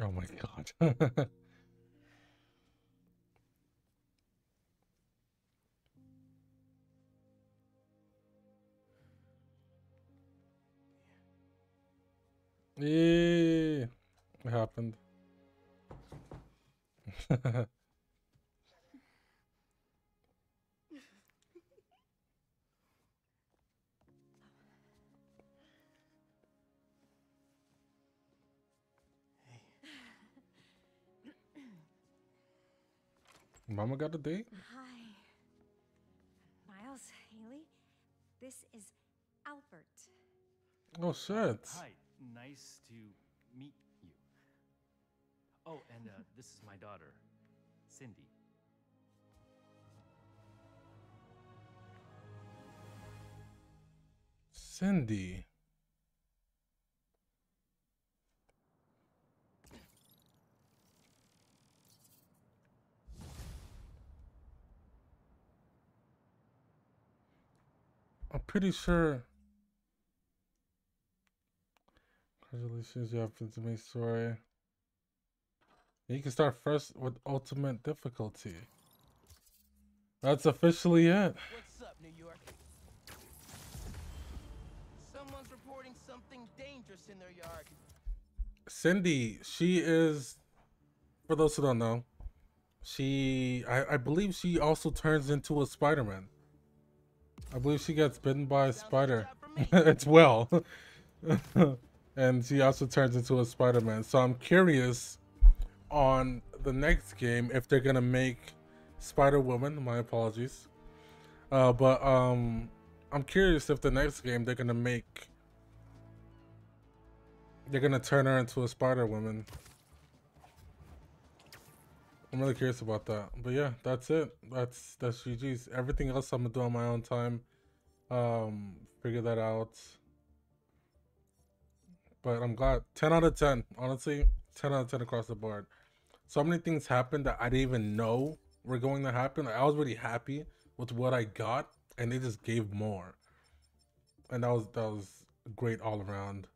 Oh my god. Yeah, it happened. Mama got a date? Hi. Miles, Haley, this is Albert. Oh shit. Hi, nice to meet you. Oh, and uh, this is my daughter, Cindy. Cindy. I'm pretty sure. Congratulations, you have to make story. You can start first with ultimate difficulty. That's officially it. What's up, New York? Someone's reporting something dangerous in their yard. Cindy, she is, for those who don't know, she, I, I believe she also turns into a Spider-Man. I believe she gets bitten by a spider. It's well. And she also turns into a Spider-Man. So I'm curious on the next game if they're gonna make Spider-Woman, my apologies. Uh, but um, I'm curious if the next game they're gonna make, they're gonna turn her into a Spider-Woman. I'm really curious about that. But yeah, that's it. That's that's G G's. Everything else I'm gonna do on my own time. Um, figure that out. But I'm glad. ten out of ten. Honestly, ten out of ten across the board. So many things happened that I didn't even know were going to happen. I was really happy with what I got, and they just gave more. And that was that was great all around.